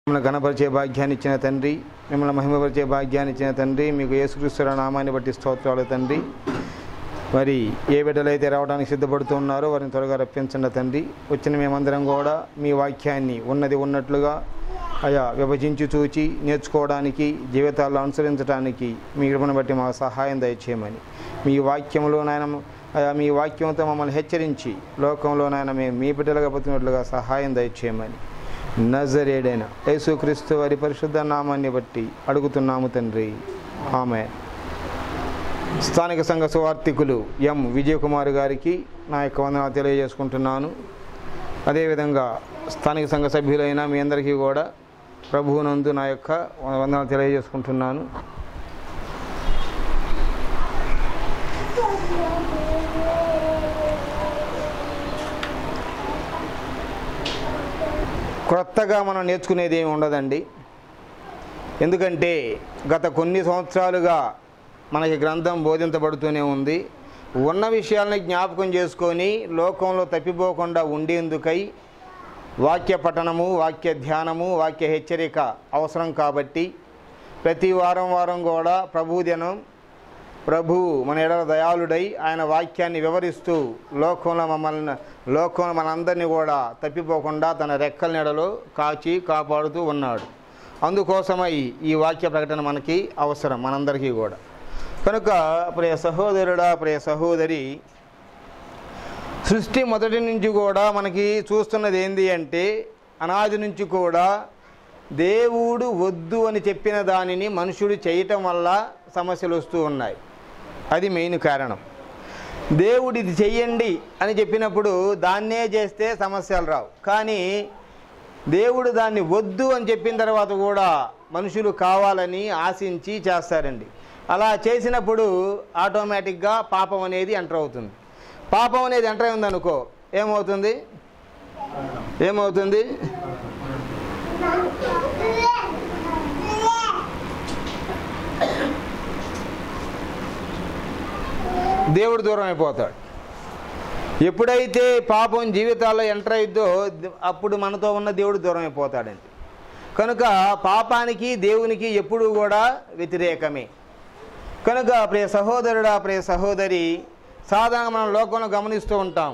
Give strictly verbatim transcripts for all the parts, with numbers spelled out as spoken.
మిమ్మల్ని ఘనపరిచే భాగ్యాన్ని ఇచ్చిన తండ్రి, మిమ్మల్ని మహిమపరిచే భాగ్యాన్ని ఇచ్చిన తండ్రి, మీకు యేసుక్రీస్తు నామాన్ని బట్టి స్తోత్రాలు తండ్రి. మరి ఏ బిడ్డలైతే రావడానికి సిద్ధపడుతున్నారో వారిని త్వరగా రప్పించండి తండ్రి. వచ్చిన మేమందరం కూడా మీ వాక్యాన్ని ఉన్నది ఉన్నట్లుగా అయా విభజించి చూచి నేర్చుకోవడానికి, జీవితాల్లో అనుసరించడానికి మీ కృపను బట్టి మాకు సహాయం దయచేయమని, మీ వాక్యంలో నాయన అయా మీ వాక్యంతో మమ్మల్ని హెచ్చరించి లోకంలో నాయన మేము మీ బిడ్డలుగా బతికినట్లుగా సహాయం దయచేయమని నజరేడైన యేసుక్రీస్తు వారి పరిశుద్ధ నామాన్ని బట్టి అడుగుతున్నాము తండ్రి, ఆమె. స్థానిక సంఘ సువార్థికులు ఎం విజయకుమార్ గారికి నా యొక్క వందనాలు తెలియజేసుకుంటున్నాను. అదేవిధంగా స్థానిక సంఘ సభ్యులైన మీ అందరికీ కూడా ప్రభువునందు నా యొక్క వందనాలు తెలియజేసుకుంటున్నాను. క్రొత్తగా మనం నేర్చుకునేది ఏమి ఉండదండి. ఎందుకంటే గత కొన్ని సంవత్సరాలుగా మనకి గ్రంథం బోధించబడుతూనే ఉంది. ఉన్న విషయాలని జ్ఞాపకం చేసుకొని లోకంలో తప్పిపోకుండా ఉండేందుకై వాక్య పఠనము, వాక్య ధ్యానము, వాక్య హెచ్చరిక అవసరం. కాబట్టి ప్రతి వారం వారం కూడా ప్రభు దినం, ప్రభు మన ఎడల దయాళుడై ఆయన వాక్యాన్ని వివరిస్తూ లోకంలో మమ్మల్ని లోకంలో మనందరినీ కూడా తప్పిపోకుండా తన రెక్కల నీడలో కాచి కాపాడుతూ ఉన్నాడు. అందుకోసమై ఈ వాక్య ప్రకటన మనకి అవసరం, మనందరికీ కూడా. కనుక ప్రియ సహోదరుడా, ప్రియ సహోదరి, సృష్టి మొదటి నుంచి కూడా మనకి చూస్తున్నది ఏంటి అంటే, అనాది నుంచి కూడా దేవుడు వద్దు అని చెప్పిన దానిని మనుషుడు చేయటం వల్ల సమస్యలు వస్తూ ఉన్నాయి. అది మెయిన్ కారణం. దేవుడు ఇది చెయ్యండి అని చెప్పినప్పుడు దాన్నే చేస్తే సమస్యలు రావు. కానీ దేవుడు దాన్ని వద్దు అని చెప్పిన తర్వాత కూడా మనుషులు కావాలని ఆశించి చేస్తారండి. అలా చేసినప్పుడు ఆటోమేటిక్గా పాపం అనేది ఎంటర్ అవుతుంది. పాపం అనేది ఎంటర్ అయింది అనుకో, ఏమవుతుంది ఏమవుతుంది దేవుడు దూరం అయిపోతాడు. ఎప్పుడైతే పాపం జీవితాల్లో ఎంటర్ అయిద్దో అప్పుడు మనతో ఉన్న దేవుడు దూరం అయిపోతాడండి. కనుక పాపానికి దేవునికి ఎప్పుడూ కూడా వ్యతిరేకమే. కనుక ప్రియ సహోదరుడా, ప్రియ సహోదరి, సాధారణంగా మనం లోకంలో గమనిస్తూ ఉంటాం.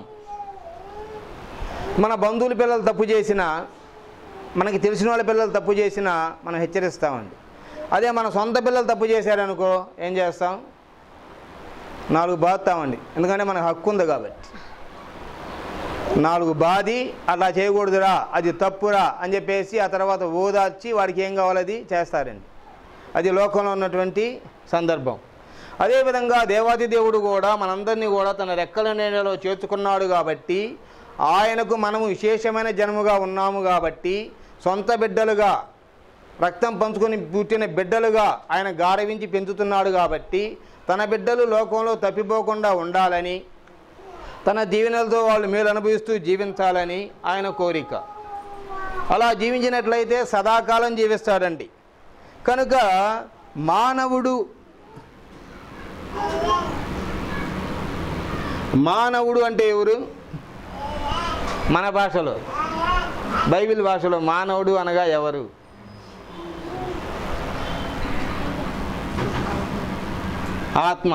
మన బంధువుల పిల్లలు తప్పు చేసినా, మనకి తెలిసిన వాళ్ళ పిల్లలు తప్పు చేసినా మనం హెచ్చరిస్తామండి. అదే మన సొంత పిల్లలు తప్పు చేశారనుకో ఏం చేస్తాం? నాలుగు బాధతామండి. ఎందుకంటే మనకు హక్కు ఉంది కాబట్టి. నాలుగు బాధి అట్లా చేయకూడదురా, అది తప్పురా అని చెప్పేసి ఆ తర్వాత ఓదార్చి వాడికి ఏం కావాలో అది చేస్తారండి. అది లోకంలో ఉన్నటువంటి సందర్భం. అదేవిధంగా దేవాది దేవుడు కూడా మనందరినీ కూడా తన రెక్కల నీడలో చేర్చుకున్నాడు కాబట్టి, ఆయనకు మనము విశేషమైన జన్మగా ఉన్నాము కాబట్టి, సొంత బిడ్డలుగా రక్తం పంచుకొని పుట్టిన బిడ్డలుగా ఆయన గారవించి పెంచుతున్నాడు కాబట్టి, తన బిడ్డలు లోకంలో తప్పిపోకుండా ఉండాలని, తన దీవెనలతో వాళ్ళు మేలు అనుభవిస్తూ జీవించాలని ఆయన కోరిక. అలా జీవించినట్లయితే సదాకాలం జీవిస్తాడండి. కనుక మానవుడు మానవుడు అంటే ఎవరు? మన భాషలో, బైబిల్ భాషలో మానవుడు అనగా ఎవరు? ఆత్మ.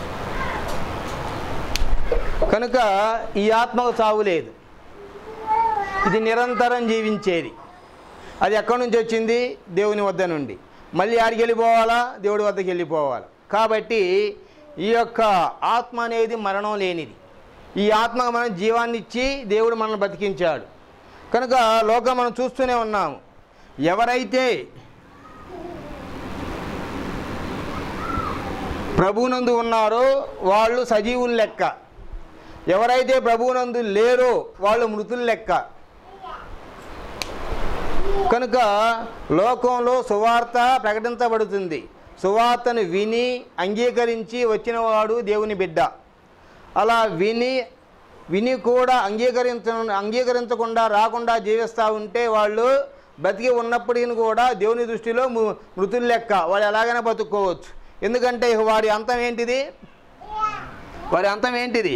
కనుక ఈ ఆత్మకు చావు లేదు. ఇది నిరంతరం జీవించేది. అది ఎక్కడి నుంచి వచ్చింది? దేవుని వద్ద నుండి. మళ్ళీ ఆడికి వెళ్ళిపోవాలా? దేవుడి వద్దకు వెళ్ళిపోవాలి. కాబట్టి ఈ యొక్క ఆత్మ అనేది మరణం లేనిది. ఈ ఆత్మకు మనం జీవాన్ని ఇచ్చి దేవుడు మనల్ని బతికించాడు. కనుక లోకం మనం చూస్తూనే ఉన్నాము. ఎవరైతే ప్రభువునందు ఉన్నారో వాళ్ళు సజీవుల లెక్క, ఎవరైతే ప్రభువునందు లేరో వాళ్ళు మృతుల లెక్క. కనుక లోకంలో సువార్త ప్రకటించబడుతుంది. సువార్తను విని అంగీకరించి వచ్చిన వాడు దేవుని బిడ్డ. అలా విని విని కూడా అంగీకరించ అంగీకరించకుండా రాకుండా జీవిస్తూ ఉంటే వాళ్ళు బతికి ఉన్నప్పటికీ కూడా దేవుని దృష్టిలో మృతుల లెక్క. వాళ్ళు ఎలాగైనా బతుక్కోవచ్చు. ఎందుకంటే వారి అంతం ఏంటిది? వారి అంతం ఏంటిది?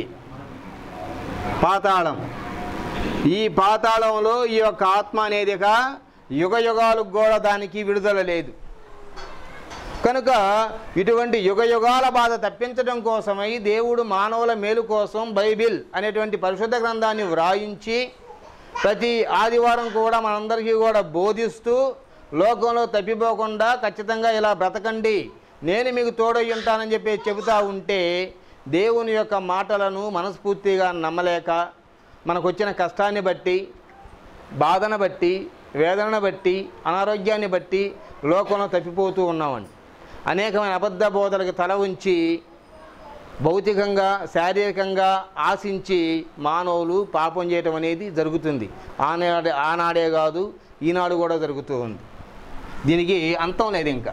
పాతాళం. ఈ పాతాళంలో ఈ యొక్క ఆత్మ అనేదిగా యుగ యుగాలకు కూడా దానికి విడుదల లేదు. కనుక ఇటువంటి యుగ యుగాల బాధ తప్పించడం కోసమై దేవుడు మానవుల మేలు కోసం బైబిల్ అనేటువంటి పరిశుద్ధ గ్రంథాన్ని వ్రాయించి ప్రతి ఆదివారం కూడా మనందరికీ కూడా బోధిస్తూ లోకంలో తప్పిపోకుండా ఖచ్చితంగా ఇలా బ్రతకండి, నేను మీకు తోడై ఉంటానని చెప్పి చెబుతూ ఉంటే దేవుని యొక్క మాటలను మనస్ఫూర్తిగా నమ్మలేక మనకు వచ్చిన కష్టాన్ని బట్టి, బాధను బట్టి, వేదనను బట్టి, అనారోగ్యాన్ని బట్టి లోకంలో తప్పిపోతూ ఉన్నామండి. అనేకమైన అబద్ధ బోధలకు తల ఉంచి భౌతికంగా శారీరకంగా ఆశించి మానవులు పాపం చేయటం అనేది జరుగుతుంది. ఆనాడే ఆనాడే కాదు ఈనాడు కూడా జరుగుతూ ఉంది. దీనికి అంతం లేదు ఇంకా.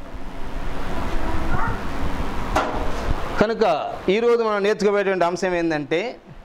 కనుక ఈరోజు మనం నేర్చుకోబోయేటువంటి అంశం ఏంటంటే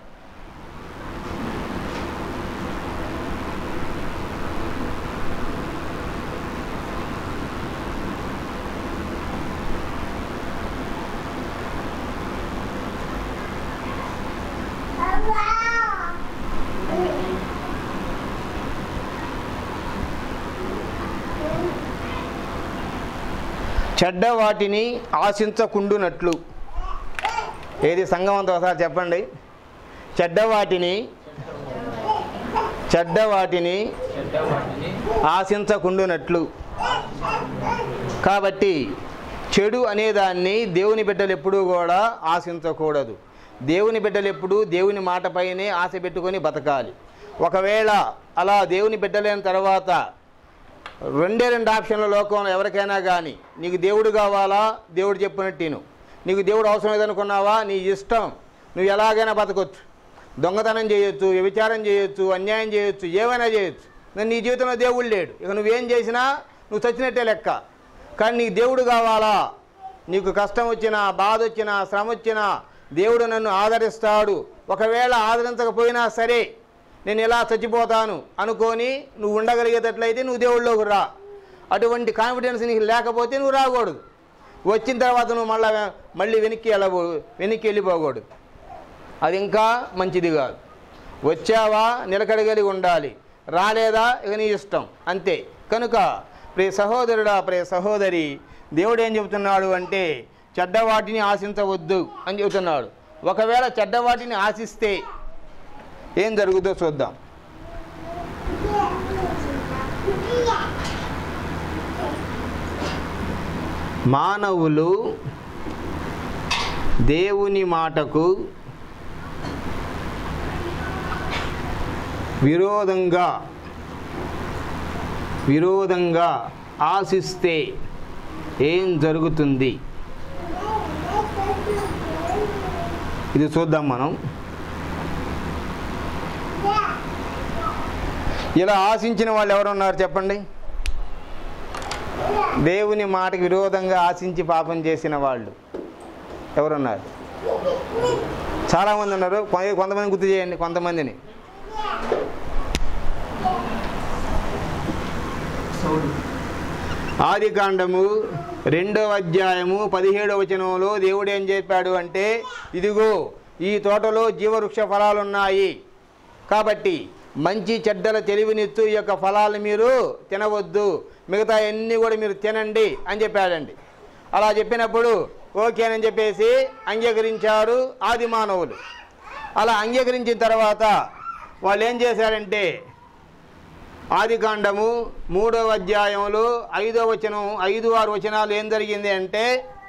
చెడ్డ వాటిని ఆశించకుండునట్లు. ఏది సంఘం అంతా ఒకసారి చెప్పండి. చెడ్డ వాటిని చెడ్డ వాటిని ఆశించకుండునట్లు. కాబట్టి చెడు అనేదాన్ని దేవుని బిడ్డలు ఎప్పుడూ కూడా ఆశించకూడదు. దేవుని బిడ్డలు ఎప్పుడూ దేవుని మాటపైనే ఆశ పెట్టుకొని బతకాలి. ఒకవేళ అలా దేవుని బిడ్డలైన తర్వాత రెండే రెండు ఆప్షన్ల లోకంలో ఎవరికైనా కానీ, నీకు దేవుడు కావాలా, దేవుడు చెప్పినట్టు నీకు దేవుడు అవసరం లేదనుకున్నావా, నీ ఇష్టం, నువ్వు ఎలాగైనా బతకొచ్చు, దొంగతనం చేయొచ్చు, వ్యభిచారం చేయొచ్చు, అన్యాయం చేయొచ్చు, ఏమైనా చేయొచ్చు, నీ జీవితంలో దేవుడు లేడు, ఇక నువ్వేం చేసినా నువ్వు చచ్చినట్టే లెక్క. కానీ నీకు దేవుడు కావాలా, నీకు కష్టం వచ్చినా, బాధ వచ్చినా, శ్రమ వచ్చినా దేవుడు నన్ను ఆదరిస్తాడు, ఒకవేళ ఆదరించకపోయినా సరే నేను ఇలా చచ్చిపోతాను అనుకొని నువ్వు ఉండగలిగేటట్లయితే నువ్వు దేవుళ్ళలోకి రా. అటువంటి కాన్ఫిడెన్స్ నీకు లేకపోతే నువ్వు రాకూడదు. వచ్చిన తర్వాత నువ్వు మళ్ళీ మళ్ళీ వెనక్కి వెళ్ళబో వెనక్కి వెళ్ళిపోకూడదు. అది ఇంకా మంచిది కాదు. వచ్చావా నిలకడగలిగి ఉండాలి, రాలేదా ఇక నీ ఇష్టం అంతే. కనుక ప్రియ సహోదరుడా, ప్రియ సహోదరి, దేవుడు ఏం చెబుతున్నాడు అంటే చెడ్డవాటిని ఆశించవద్దు అని చెబుతున్నాడు. ఒకవేళ చెడ్డవాటిని ఆశిస్తే ఏం జరుగుతుందో చూద్దాం. మానవులు దేవుని మాటకు విరోధంగా విరోధంగా ఆశిస్తే ఏం జరుగుతుంది ఇది చూద్దాం మనం. ఇలా ఆశించిన వాళ్ళు ఎవరున్నారు చెప్పండి? దేవుని మాటకి విరోధంగా ఆశించి పాపం చేసిన వాళ్ళు ఎవరున్నారు? చాలామంది ఉన్నారు. కొంతమంది గుర్తు చేయండి, కొంతమందిని. ఆది కాండము రెండవ అధ్యాయము పదిహేడవ వచనంలో దేవుడు ఏం చెప్పాడు అంటే, ఇదిగో ఈ తోటలో జీవవృక్ష ఫలాలు ఉన్నాయి, కాబట్టి మంచి చెడ్డల తెలివినిచ్చు ఈ యొక్క ఫలాలు మీరు తినవద్దు, మిగతా అన్నీ కూడా మీరు తినండి అని చెప్పాడండి. అలా చెప్పినప్పుడు ఓకేనని చెప్పేసి అంగీకరించారు ఆది మానవులు. అలా అంగీకరించిన తర్వాత వాళ్ళు ఏం చేశారంటే, ఆది కాండము మూడవ అధ్యాయంలో ఐదో వచనం ఐదు ఆరు వచనాలు ఏం జరిగింది అంటే,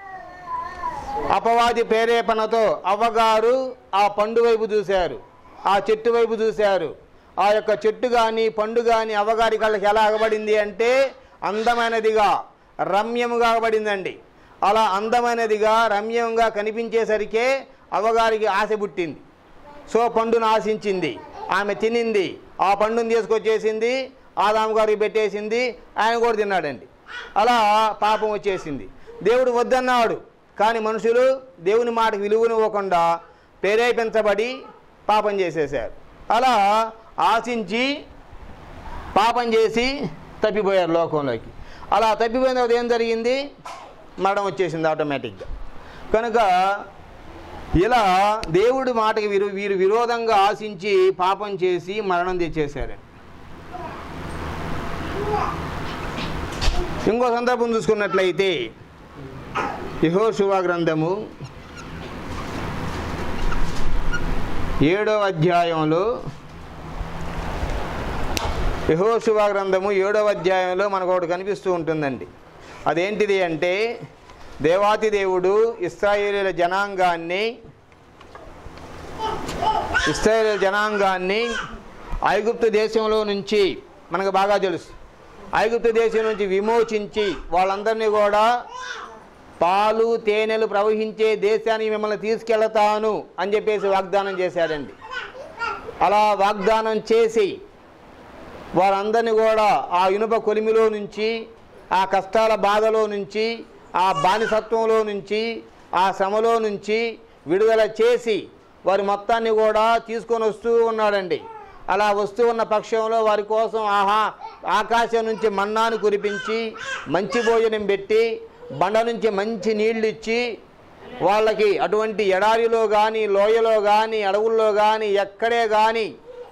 అపవాది ప్రేరేపణతో అవ్వగారు ఆ పండు వైపు చూశారు, ఆ చెట్టు వైపు చూశారు. ఆ యొక్క చెట్టు కానీ పండు కానీ అవ్వగారి కళ్ళకి ఎలా అగబడింది అంటే అందమైనదిగా, రమ్యముగా అగబడిందండి. అలా అందమైనదిగా రమ్యంగా కనిపించేసరికే అవ్వగారికి ఆశ పుట్టింది. సో పండును ఆశించింది, ఆమె తినింది, ఆ పండును తీసుకొచ్చేసింది, ఆదాము గారికి పెట్టేసింది, ఆయన కూడా తిన్నాడండి. అలా పాపం వచ్చేసింది. దేవుడు వద్దన్నాడు, కానీ మనుషులు దేవుని మాటకు విలువనివ్వకుండా ప్రేరేపించబడి పాపం చేసేసారు. అలా ఆశించి పాపం చేసి తప్పిపోయారు లోకంలోకి. అలా తప్పిపోయిన తర్వాత ఏం జరిగింది? మరణం వచ్చేసింది ఆటోమేటిక్గా. కనుక ఇలా దేవుడి మాటకి వీరు వీరు విరోధంగా ఆశించి పాపం చేసి మరణం తెచ్చేశారు. ఇంకో సందర్భం చూసుకున్నట్లయితే యెహోషువ గ్రంథము ఏడవ అధ్యాయంలో యెహోషువ గ్రంథము ఏడవ అధ్యాయంలో మనకు ఒకటి కనిపిస్తూ ఉంటుందండి. అదేంటిది అంటే దేవాతి దేవుడు ఇశ్రాయేలీయుల జనాంగాన్ని ఇశ్రాయేలీయుల జనాంగాన్ని ఐగుప్తు దేశంలో నుంచి మనకు బాగా తెలుసు ఐగుప్తు దేశం నుంచి విమోచించి వాళ్ళందరినీ కూడా పాలు తేనెలు ప్రవహించే దేశానికి మిమ్మల్ని తీసుకెళ్తాను అని చెప్పేసి వాగ్దానం చేశాడండి. అలా వాగ్దానం చేసి వారందరినీ కూడా ఆ ఇనుప కొలిమిలో నుంచి, ఆ కష్టాల బాధలో నుంచి, ఆ బానిసత్వంలో నుంచి, ఆ శ్రమలో నుంచి విడుదల చేసి వారి మొత్తాన్ని కూడా తీసుకొని వస్తూ ఉన్నాడండి. అలా వస్తూ ఉన్న పక్షంలో వారి కోసం ఆహా ఆకాశం నుంచి మన్నాను కురిపించి మంచి భోజనం పెట్టి బండ నుంచి మంచి నీళ్ళు ఇచ్చి వాళ్ళకి అటువంటి ఎడారిలో కానీ లోయలో కానీ అడవుల్లో కానీ ఎక్కడే కానీ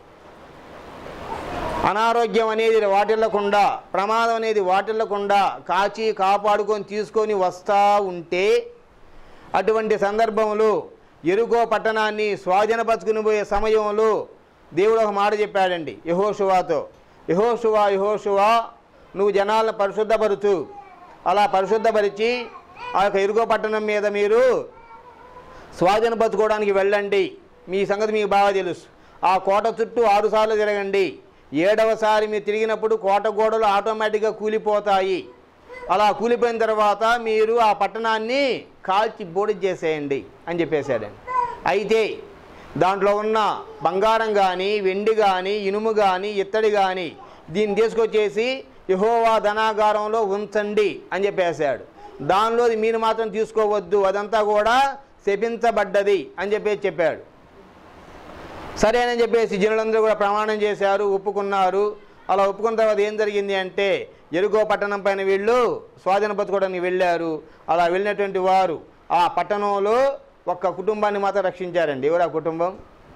అనారోగ్యం అనేది వాటిల్లకుండా ప్రమాదం అనేది వాటిల్లకుండా కాచి కాపాడుకొని తీసుకొని వస్తూ ఉంటే అటువంటి సందర్భంలో యెరికో పట్టణాన్ని స్వాధీనపరుచుకుని పోయే సమయంలో దేవుడు ఒక మాట చెప్పాడండి యెహోషువతో, యెహోషువ యెహోషువ నువ్వు జనాలను పరిశుద్ధపరుచు, అలా పరిశుద్ధపరిచి ఆ యొక్క యెరికో పట్టణం మీద మీరు స్వాధీనపరచుకోవడానికి వెళ్ళండి. మీ సంగతి మీకు బాగా తెలుసు. ఆ కోట చుట్టూ ఆరుసార్లు తిరగండి. ఏడవసారి మీరు తిరిగినప్పుడు కోట గోడలు ఆటోమేటిక్గా కూలిపోతాయి. అలా కూలిపోయిన తర్వాత మీరు ఆ పట్టణాన్ని కాల్చి బూడిద చేసేయండి అని చెప్పేశాడండి. అయితే దాంట్లో ఉన్న బంగారం కానీ వెండి కానీ ఇనుము కానీ ఇత్తడి కానీ దీన్ని తీసుకొచ్చేసి యెహోవా ధనాగారంలో ఉంచండి అని చెప్పేశాడు. దానిలో మీరు మాత్రం తీసుకోవద్దు, అదంతా కూడా శపించబడ్డది అని చెప్పేసి చెప్పాడు. సరేనని చెప్పేసి జనులందరూ కూడా ప్రమాణం చేశారు, ఒప్పుకున్నారు. అలా ఒప్పుకున్న తర్వాత ఏం జరిగింది అంటే యెరికో పట్టణం పైన వీళ్ళు స్వాధీనపరచుకోవడానికి వెళ్ళారు. అలా వెళ్ళినటువంటి వారు ఆ పట్టణంలో ఒక్క కుటుంబాన్ని మాత్రం రక్షించారండి. ఎవరు ఆ కుటుంబం?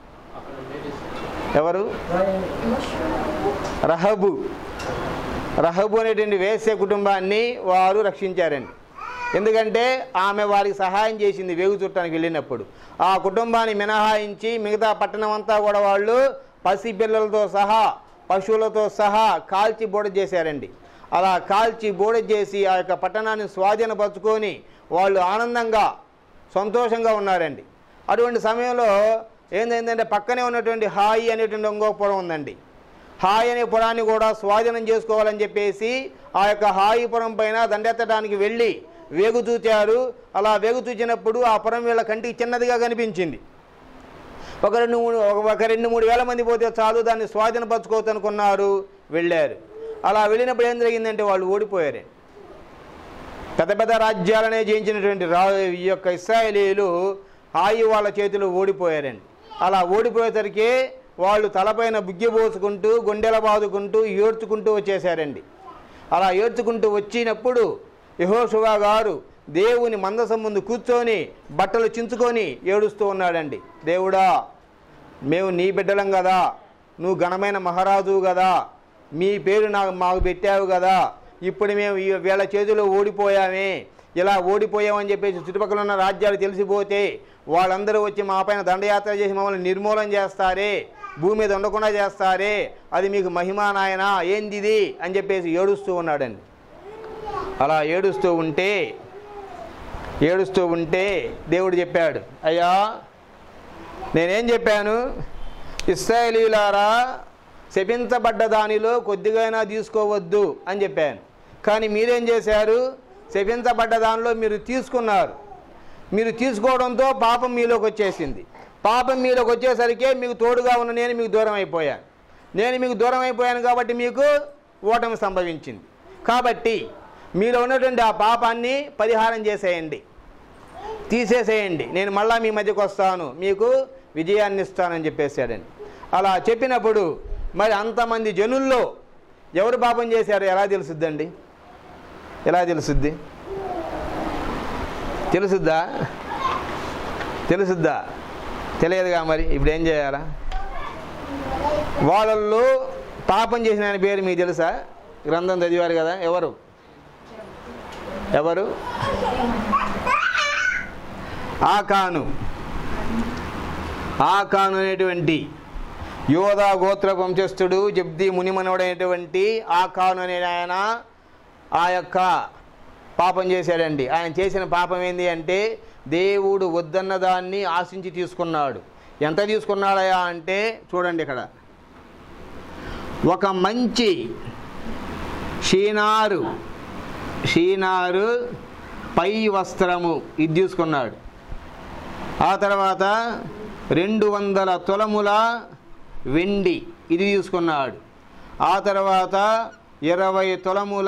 ఎవరు? రహబు. రహబు అనేటువంటి వేశ్య కుటుంబాన్ని వారు రక్షించారండి. ఎందుకంటే ఆమె వారికి సహాయం చేసింది వేగు చుట్టానికి వెళ్ళినప్పుడు. ఆ కుటుంబాన్ని మినహాయించి మిగతా పట్టణం అంతా కూడా వాళ్ళు పసిపిల్లలతో సహా పశువులతో సహా కాల్చి బూడ చేశారండి. అలా కాల్చి బూడ చేసి ఆ యొక్క పట్టణాన్ని స్వాధీనపరుచుకొని వాళ్ళు ఆనందంగా సంతోషంగా ఉన్నారండి. అటువంటి సమయంలో ఏంటంటే పక్కనే ఉన్నటువంటి హాయి అనేటువంటి ఇంకో పురం ఉందండి. హాయి అనే పురాన్ని కూడా స్వాధీనం చేసుకోవాలని చెప్పేసి ఆ యొక్క హాయి పురం పైన దండెత్తడానికి వెళ్ళి వేగు చూచారు. అలా వేగు చూచినప్పుడు ఆ పురం వీళ్ళ కంటికి చిన్నదిగా కనిపించింది. ఒక రెండు మూడు ఒక రెండు మూడు వేల మంది పోతే చాలు దాన్ని స్వాధీనపరచుకోవచ్చు అనుకున్నారు, వెళ్ళారు. అలా వెళ్ళినప్పుడు ఏం జరిగిందంటే వాళ్ళు ఓడిపోయారు. పెద్ద పెద్ద రాజ్యాలనే జయించినటువంటి రా ఈ యొక్క ఇశ్రాయేలీయులు హాయి వాళ్ళ చేతిలో ఓడిపోయారండి. అలా ఓడిపోయేసరికి వాళ్ళు తలపైన బుగ్గి పోసుకుంటూ గుండెల బాదుకుంటూ ఏడ్చుకుంటూ వచ్చేసారండి. అలా ఏడ్చుకుంటూ వచ్చినప్పుడు యెహోషువ గారు దేవుని మందసం ముందు కూర్చొని బట్టలు చించుకొని ఏడుస్తూ ఉన్నాడండి. దేవుడా, మేము నీ బిడ్డలం కదా, నువ్వు ఘనమైన మహారాజు కదా, మీ పేరు నాకు మాకు పెట్టావు కదా, ఇప్పుడు మేము ఈ వీళ్ళ చేతిలో ఓడిపోయామే, ఇలా ఓడిపోయామని చెప్పేసి చుట్టుపక్కల ఉన్న రాజ్యాలు తెలిసిపోతే వాళ్ళందరూ వచ్చి మా పైన దండయాత్ర చేసి మమ్మల్ని నిర్మూలన చేస్తారే, భూమి మీద ఉండకుండా చేస్తారే, అది మీకు మహిమా నాయనా, ఏందిది అని చెప్పేసి ఏడుస్తూ ఉన్నాడండి. అలా ఏడుస్తూ ఉంటే ఏడుస్తూ ఉంటే దేవుడు చెప్పాడు, అయ్యా నేనేం చెప్పాను, ఇశ్రాయేలీయులారా శపించబడ్డ దానిలో కొద్దిగైనా తీసుకోవద్దు అని చెప్పాను. కానీ మీరేం చేశారు, శపించబడ్డ దానిలో మీరు తీసుకున్నారు. మీరు తీసుకోవడంతో పాపం మీలోకి వచ్చేసింది. పాపం మీలోకి వచ్చేసరికి మీకు తోడుగా ఉన్న నేను మీకు దూరం అయిపోయాను. నేను మీకు దూరం అయిపోయాను కాబట్టి మీకు ఓటమి సంభవించింది. కాబట్టి మీలో ఉన్నటువంటి ఆ పాపాన్ని పరిహారం చేసేయండి, తీసేసేయండి, నేను మళ్ళా మీ మధ్యకు వస్తాను, మీకు విజయాన్ని ఇస్తానని చెప్పేశాడండి. అలా చెప్పినప్పుడు మరి అంతమంది జనుల్లో ఎవరు పాపం చేశారో ఎలా తెలుసుద్దండి? ఎలా తెలుసుద్ది? తెలుసుద్దా? తెలుసుద్దా? తెలియదుగా. మరి ఇప్పుడు ఏం చేయాలా? వాళ్ళల్లో పాపం చేసిన ఆయన పేరు మీకు తెలుసా? గ్రంథం చదివారు కదా, ఎవరు ఎవరు ఆకాను. ఆకాను అనేటువంటి యోధా గోత్ర వంశస్థుడు, జబ్ది మునిమనుడైనటువంటి ఆకాను అనే ఆయన ఆ యొక్క పాపం చేశాడండి. ఆయన చేసిన పాపం ఏంటి అంటే దేవుడు వద్దన్న దాన్ని ఆశించి తీసుకున్నాడు. ఎంత తీసుకున్నాడయా అంటే చూడండి, ఇక్కడ ఒక మంచి షీనారు షీనారు పై వస్త్రము ఇది తీసుకున్నాడు. ఆ తర్వాత రెండు వందల తులముల వెండి ఇది తీసుకున్నాడు. ఆ తర్వాత ఇరవై తులముల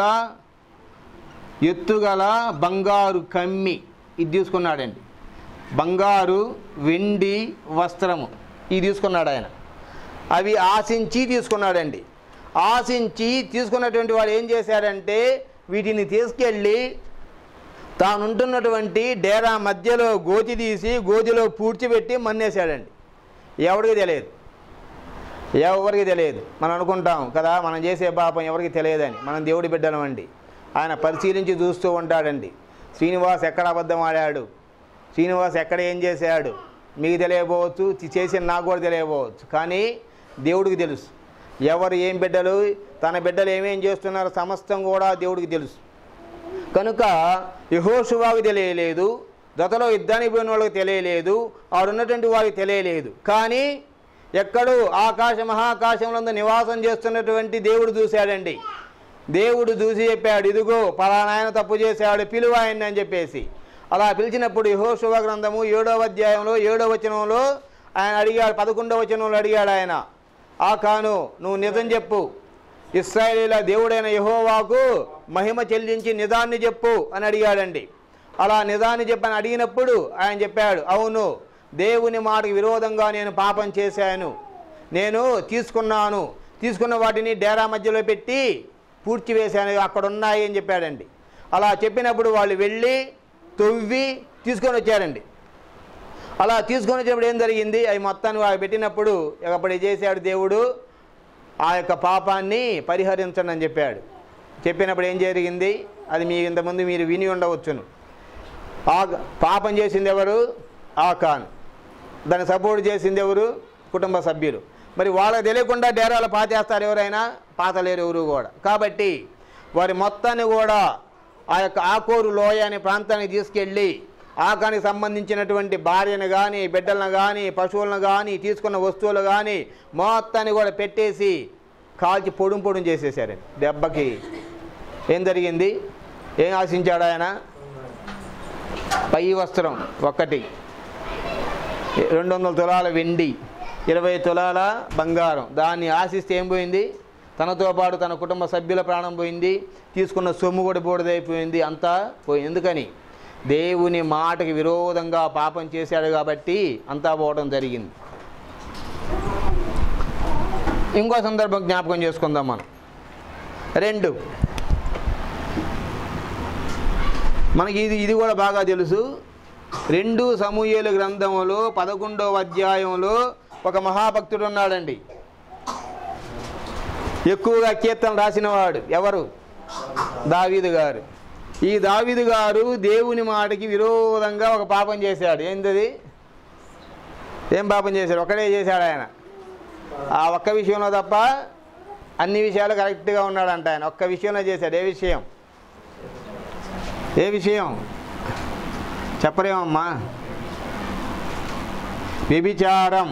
ఎత్తుగల బంగారు కమ్మి ఇది తీసుకున్నాడండి. బంగారు వెండి వస్త్రము ఇది తీసుకున్నాడు ఆయన. అవి ఆశించి తీసుకున్నాడండి. ఆశించి తీసుకున్నటువంటి వాడు ఏం చేశాడంటే వీటిని తీసుకెళ్ళి తానుంటున్నటువంటి డేరా మధ్యలో గోతి తీసి గోతిలో పూడ్చిపెట్టి మన్నేశాడండి. ఎవరికి తెలియదు, ఎవరికి తెలియదు. మనం అనుకుంటాం కదా మనం చేసే పాపం ఎవరికి తెలియదని. మనం దేవుడి బిడ్డలమండి. ఆయన పరిశీలించి చూస్తూ ఉంటాడండి. శ్రీనివాస్ ఎక్కడ అబద్ధం ఆడాడు, శ్రీనివాస్ ఎక్కడ ఏం చేశాడు మీకు తెలియకపోవచ్చు, చేసిన నాకు కూడా తెలియకపోవచ్చు. కానీ దేవుడికి తెలుసు ఎవరు ఏం బిడ్డలు, తన బిడ్డలు ఏమేం చేస్తున్నారో సమస్తం కూడా దేవుడికి తెలుసు. కనుక యెహోషువకు తెలియలేదు, జతలో యుద్ధానికి పోయిన వాళ్ళకి తెలియలేదు, ఆడున్నటువంటి వారికి తెలియలేదు. కానీ ఎక్కడో ఆకాశ మహాకాశంలో నివాసం చేస్తున్నటువంటి దేవుడు చూశాడండి. దేవుడు చూసి చెప్పాడు, ఇదిగో పలానా ఆయన తప్పు చేశాడు, పిలువ ఆయన్ని అని చెప్పేసి. అలా పిలిచినప్పుడు యెహోషువ గ్రంథము ఏడవ అధ్యాయంలో ఏడవ వచనంలో ఆయన అడిగాడు, పదకొండవ వచనంలో అడిగాడు ఆయన, ఆకాను నువ్వు నిజం చెప్పు, ఇశ్రాయేలీయుల దేవుడైన యెహోవాకు మహిమ చెల్లించి నిజాన్ని చెప్పు అని అడిగాడండి. అలా నిజాన్ని చెప్పని అడిగినప్పుడు ఆయన చెప్పాడు, అవును దేవుని మాటకి విరోధంగా నేను పాపం చేశాను, నేను తీసుకున్నాను, తీసుకున్న వాటిని డేరా మధ్యలో పెట్టి పూడ్చివేశాను, అక్కడ ఉన్నాయి అని చెప్పాడండి. అలా చెప్పినప్పుడు వాళ్ళు వెళ్ళి తవ్వి తీసుకొని వచ్చారండి. అలా తీసుకొని వచ్చినప్పుడు ఏం జరిగింది, అవి మొత్తాన్ని వాళ్ళు పెట్టినప్పుడు అప్పుడు చేశాడు దేవుడు, ఆ యొక్క పాపాన్ని పరిహరించండి అని చెప్పాడు. చెప్పినప్పుడు ఏం జరిగింది అది మీ ఇంతకుముందు మీరు విని ఉండవచ్చును. ఆ పాపం చేసింది ఎవరు, ఆకాను. దాన్ని సపోర్ట్ చేసింది ఎవరు, కుటుంబ సభ్యులు. మరి వాళ్ళకి తెలియకుండా డేరాలు పాతేస్తారు ఎవరైనా, పాతలేరు ఎవరు కూడా. కాబట్టి వారి మొత్తాన్ని కూడా ఆ యొక్క ఆకోరు లోయ అనే ప్రాంతానికి తీసుకెళ్ళి ఆకానికి సంబంధించినటువంటి భార్యను కానీ బిడ్డలను కానీ పశువులను కానీ తీసుకున్న వస్తువులు కానీ మొత్తాన్ని కూడా పెట్టేసి కాల్చి పొడుం పొడుం చేసేసారండి. దెబ్బకి ఏం జరిగింది, ఏం ఆశించాడు ఆయన, పై వస్త్రం ఒక్కటి, రెండు వందల తులాల వెండి, ఇరవై తులాల బంగారం. దాన్ని ఆశిస్తే ఏం పోయింది, తనతో పాటు తన కుటుంబ సభ్యుల ప్రాణం పోయింది, తీసుకున్న సొమ్ము కూడా బూడిదైపోయింది, అంతా పోయింది. ఎందుకని దేవుని మాటకి విరోధంగా పాపం చేశాడు కాబట్టి అంతా పోవడం జరిగింది. ఇంకో సందర్భం జ్ఞాపకం చేసుకుందాం మనం. రెండు, మనకి ఇది ఇది కూడా బాగా తెలుసు. రెండు సమూయేలు గ్రంథంలో పదకొండవ అధ్యాయంలో ఒక మహాభక్తుడు ఉన్నాడండి, ఎక్కువగా కీర్తనలు రాసినవాడు. ఎవరు, దావీదు గారు. ఈ దావీదు గారు దేవుని మాటకి విరోధంగా ఒక పాపం చేశాడు. ఏంటది, ఏం పాపం చేశాడు, ఒకటే చేశాడు ఆయన. ఆ ఒక్క విషయంలో తప్ప అన్ని విషయాలు కరెక్ట్గా ఉన్నాడంట ఆయన. ఒక్క విషయంలో చేశాడు. ఏ విషయం, ఏ విషయం చెప్పరేమమ్మా, వ్యభిచారం.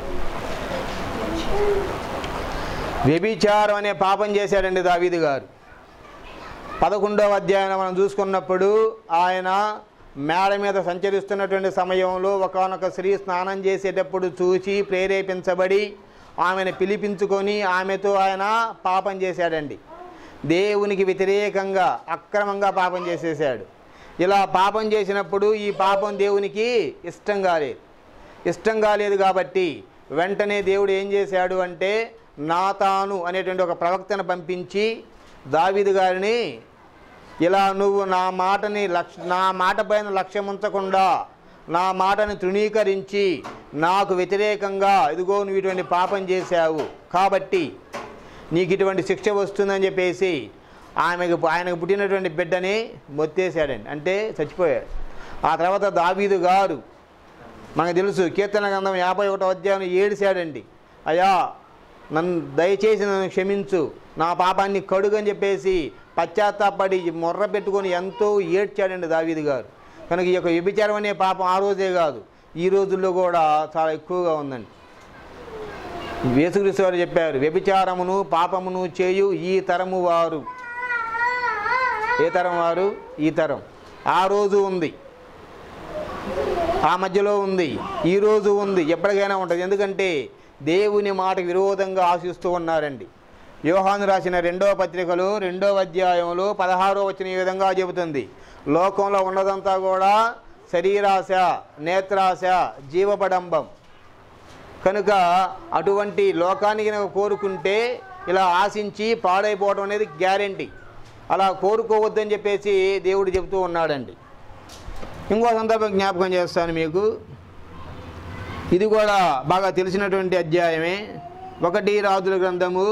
వ్యభిచారం అనే పాపం చేశాడండి దావీదు గారు. పదకొండవ అధ్యాయం మనం చూసుకున్నప్పుడు ఆయన మేడ మీద సంచరిస్తున్నటువంటి సమయంలో ఒకానొక స్త్రీ స్నానం చేసేటప్పుడు చూసి ప్రేరేపించబడి ఆమెను పిలిపించుకొని ఆమెతో ఆయన పాపం చేశాడండి. దేవునికి వ్యతిరేకంగా అక్రమంగా పాపం చేసేసాడు. ఇలా పాపం చేసినప్పుడు ఈ పాపం దేవునికి ఇష్టం కాలేదు. ఇష్టం కాలేదు కాబట్టి వెంటనే దేవుడు ఏం చేశాడు అంటే నాతాను అనేటువంటి ఒక ప్రవక్తను పంపించి దావీదు గారిని, ఇలా నువ్వు నా మాటని లక్ష నా మాట పైన లక్ష్యం ఉంచకుండా నా మాటని తృణీకరించి నాకు వ్యతిరేకంగా ఇదిగో నువ్వు ఇటువంటి పాపం చేశావు కాబట్టి నీకు ఇటువంటి శిక్ష వస్తుందని చెప్పేసి ఆమెకు ఆయనకు పుట్టినటువంటి బిడ్డని మొత్తేసాడండి, అంటే చచ్చిపోయాడు. ఆ తర్వాత దావీదు గారు మనకు తెలుసు కీర్తన గ్రంథం యాభై ఒకటో అధ్యాయం ఏడిశాడండి, అయ్యా నన్ను దయచేసి నన్ను క్షమించు, నా పాపాన్ని కడుగు అని చెప్పేసి పశ్చాత్తాపడి మొర్ర పెట్టుకొని ఎంతో ఏడ్చాడండి దావీదు గారు. కనుక ఈ యొక్క వ్యభిచారం అనే పాపం ఆ రోజే కాదు, ఈ రోజుల్లో కూడా చాలా ఎక్కువగా ఉందండి. యేసుక్రీస్తు వారు చెప్పారు, వ్యభిచారమును పాపమును చేయు ఈ తరము వారు. ఏ తరం వారు? ఈ తరం. ఆ రోజు ఉంది, ఆ మధ్యలో ఉంది, ఈరోజు ఉంది, ఎప్పటికైనా ఉంటుంది. ఎందుకంటే దేవుని మాటకు విరోధంగా ఆశిస్తూ ఉన్నారండి. యోహాను రాసిన రెండవ పత్రికలో రెండవ అధ్యాయంలో పదహారో వచనం ఈ విధంగా చెబుతుంది, లోకంలో ఉన్నదంతా కూడా శరీరాశ, నేత్రాశ, జీవపడంబం. కనుక అటువంటి లోకానికి కోరుకుంటే ఇలా ఆశించి పాడైపోవడం అనేది గ్యారెంటీ. అలా కోరుకోవద్దని చెప్పేసి దేవుడు చెబుతూ ఉన్నాడండి. ఇంకో సందర్భం జ్ఞాపకం చేస్తాను మీకు, ఇది కూడా బాగా తెలిసినటువంటి అధ్యాయమే. ఒకటి రాజుల గ్రంథము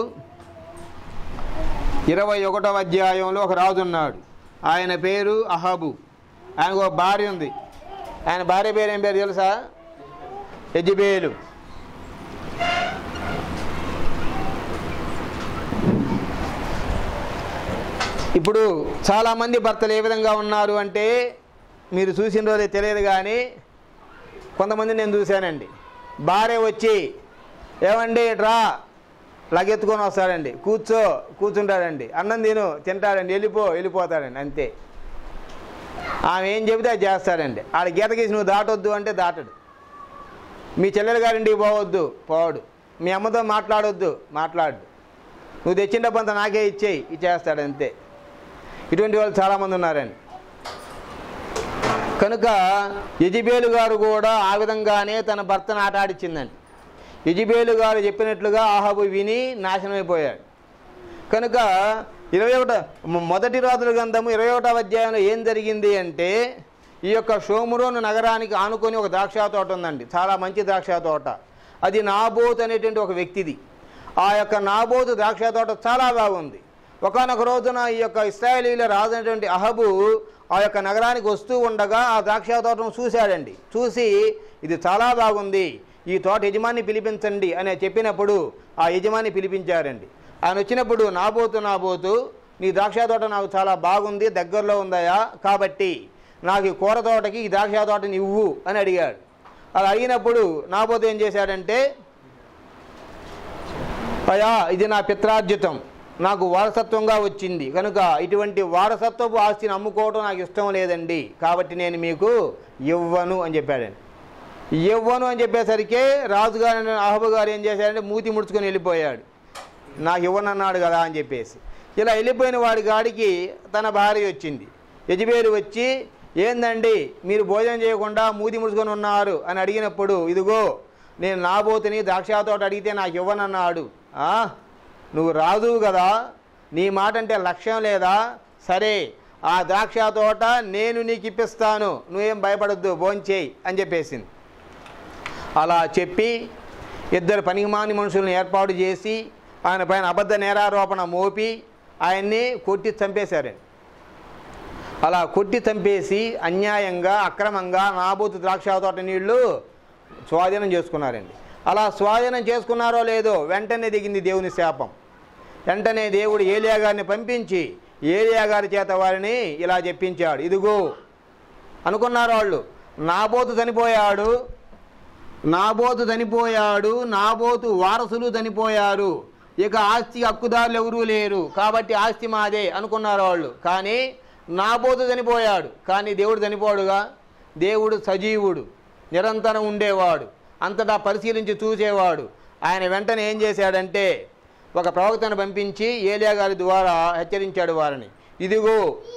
ఇరవై ఒకటవ అధ్యాయంలో ఒక రాజు ఉన్నాడు, ఆయన పేరు అహాబు. ఆయనకు ఒక భార్య ఉంది, ఆయన భార్య పేరు ఏం పేరు తెలుసా? యెజబేలు. ఇప్పుడు చాలామంది భర్తలు ఏ విధంగా ఉన్నారు అంటే మీరు చూసిన రోజే తెలియదు, కానీ కొంతమంది నేను చూశానండి. భార్య వచ్చి ఏమండి రా లగెత్తుకొని వస్తాడండి, కూర్చో కూర్చుంటాడండి, అన్నం తిను తింటాడండి, వెళ్ళిపో వెళ్ళిపోతాడండి, అంతే. ఆమె ఏం చెబితే అది చేస్తాడండి. ఆడ గీత గీసి నువ్వు దాటొద్దు అంటే దాటడు. మీ చెల్లెలు గారింటికి పోవద్దు, పోవడు. మీ అమ్మతో మాట్లాడొద్దు, మాట్లాడు. నువ్వు తెచ్చిన డబ్బంతా నాకే ఇచ్చేయి, ఇచ్చేస్తాడు, అంతే. ఇటువంటి వాళ్ళు చాలామంది ఉన్నారండి. కనుక యెజబేలు గారు కూడా ఆ విధంగానే తన భర్తను ఆటాడిచ్చిందండి. యెజబేలు గారు చెప్పినట్లుగా అహాబు విని నాశనమైపోయాడు. కనుక ఇరవై ఒకట మొదటి రాజుల గ్రంథము ఇరవై ఒకటవ అధ్యాయంలో ఏం జరిగింది అంటే, ఈ యొక్క షోమ్రోను నగరానికి ఆనుకొని ఒక ద్రాక్ష తోట ఉందండి, చాలా మంచి ద్రాక్ష తోట. అది నాబోతు అనేటువంటి ఒక వ్యక్తిది. ఆ యొక్క నాబోతు ద్రాక్ష తోట చాలా బాగుంది. ఒకానొక రోజున ఈ యొక్క ఇశ్రాయేలీయుల రాజు అనేటువంటి అహాబు ఆ యొక్క నగరానికి వస్తూ ఉండగా ఆ ద్రాక్ష తోటను చూశాడండి. చూసి ఇది చాలా బాగుంది, ఈ తోట యజమాని పిలిపించండి అని చెప్పినప్పుడు ఆ యజమాని పిలిపించారండి. ఆయన వచ్చినప్పుడు నాబోతు నాబోతు నీ ద్రాక్ష తోట నాకు చాలా బాగుంది, దగ్గరలో ఉందయా, కాబట్టి నాకు ఈ కూర తోటకి ఈ ద్రాక్ష తోటని ఇవ్వు అని అడిగాడు. అలా అడిగినప్పుడు నాబోతు ఏం చేశాడంటే, అయ్యా ఇది నా పిత్రార్జితం, నాకు వారసత్వంగా వచ్చింది, కనుక ఇటువంటి వారసత్వపు ఆస్తిని అమ్ముకోవడం నాకు ఇష్టం లేదండి, కాబట్టి నేను మీకు ఇవ్వను అని చెప్పాడండి. ఇవ్వను అని చెప్పేసరికి రాజుగారు అహాబు గారు ఏం చేశాడంటే మూతి ముడుచుకొని వెళ్ళిపోయాడు, నాకు ఇవ్వనన్నాడు కదా అని చెప్పేసి. ఇలా వెళ్ళిపోయిన వాడి గాడికి తన భార్య వచ్చింది. యెజబేలు వచ్చి, ఏందండి మీరు భోజనం చేయకుండా మూతి ముడుచుకొని ఉన్నారు అని అడిగినప్పుడు, ఇదిగో నేను నాబోతుని ద్రాక్ష తోట అడిగితే నాకు ఇవ్వనన్నాడు. నువ్వు రాజువు కదా, నీ మాట అంటే లక్ష్యం లేదా, సరే ఆ ద్రాక్ష తోట నేను నీకు ఇప్పిస్తాను, నువ్వేం భయపడొద్దు, భోంచేయి అని చెప్పేసింది. అలా చెప్పి ఇద్దరు పనికిమాని మనుషులను ఏర్పాటు చేసి ఆయన పైన అబద్ధ నేరారోపణ మోపి ఆయన్ని కొట్టి చంపేశారండి. అలా కొట్టి చంపేసి అన్యాయంగా అక్రమంగా నాబోతు ద్రాక్ష తోట నీళ్లు స్వాధీనం చేసుకున్నారండి. అలా స్వాధీనం చేసుకున్నారో లేదో వెంటనే దిగింది దేవుని శాపం. వెంటనే దేవుడు ఏలియా గారిని పంపించి ఏలియా గారి చేత వారిని ఇలా చెప్పించాడు, ఇదిగో అనుకున్నారు వాళ్ళు, నాబోతు చనిపోయాడు, నాబోతు చనిపోయాడు నాబోతు వారసులు చనిపోయారు, ఇక ఆస్తి హక్కుదారులు ఎవరూ లేరు, కాబట్టి ఆస్తి మాదే అనుకున్నారు వాళ్ళు. కానీ నాబోతు చనిపోయాడు, కానీ దేవుడు చనిపోడుగా. దేవుడు సజీవుడు, నిరంతరం ఉండేవాడు, అంతటా పరిశీలించి చూసేవాడు. ఆయన వెంటనే ఏం చేశాడంటే ఒక ప్రవక్తను పంపించి ఏలియా గారి ద్వారా హెచ్చరించాడు వారిని, ఇదిగో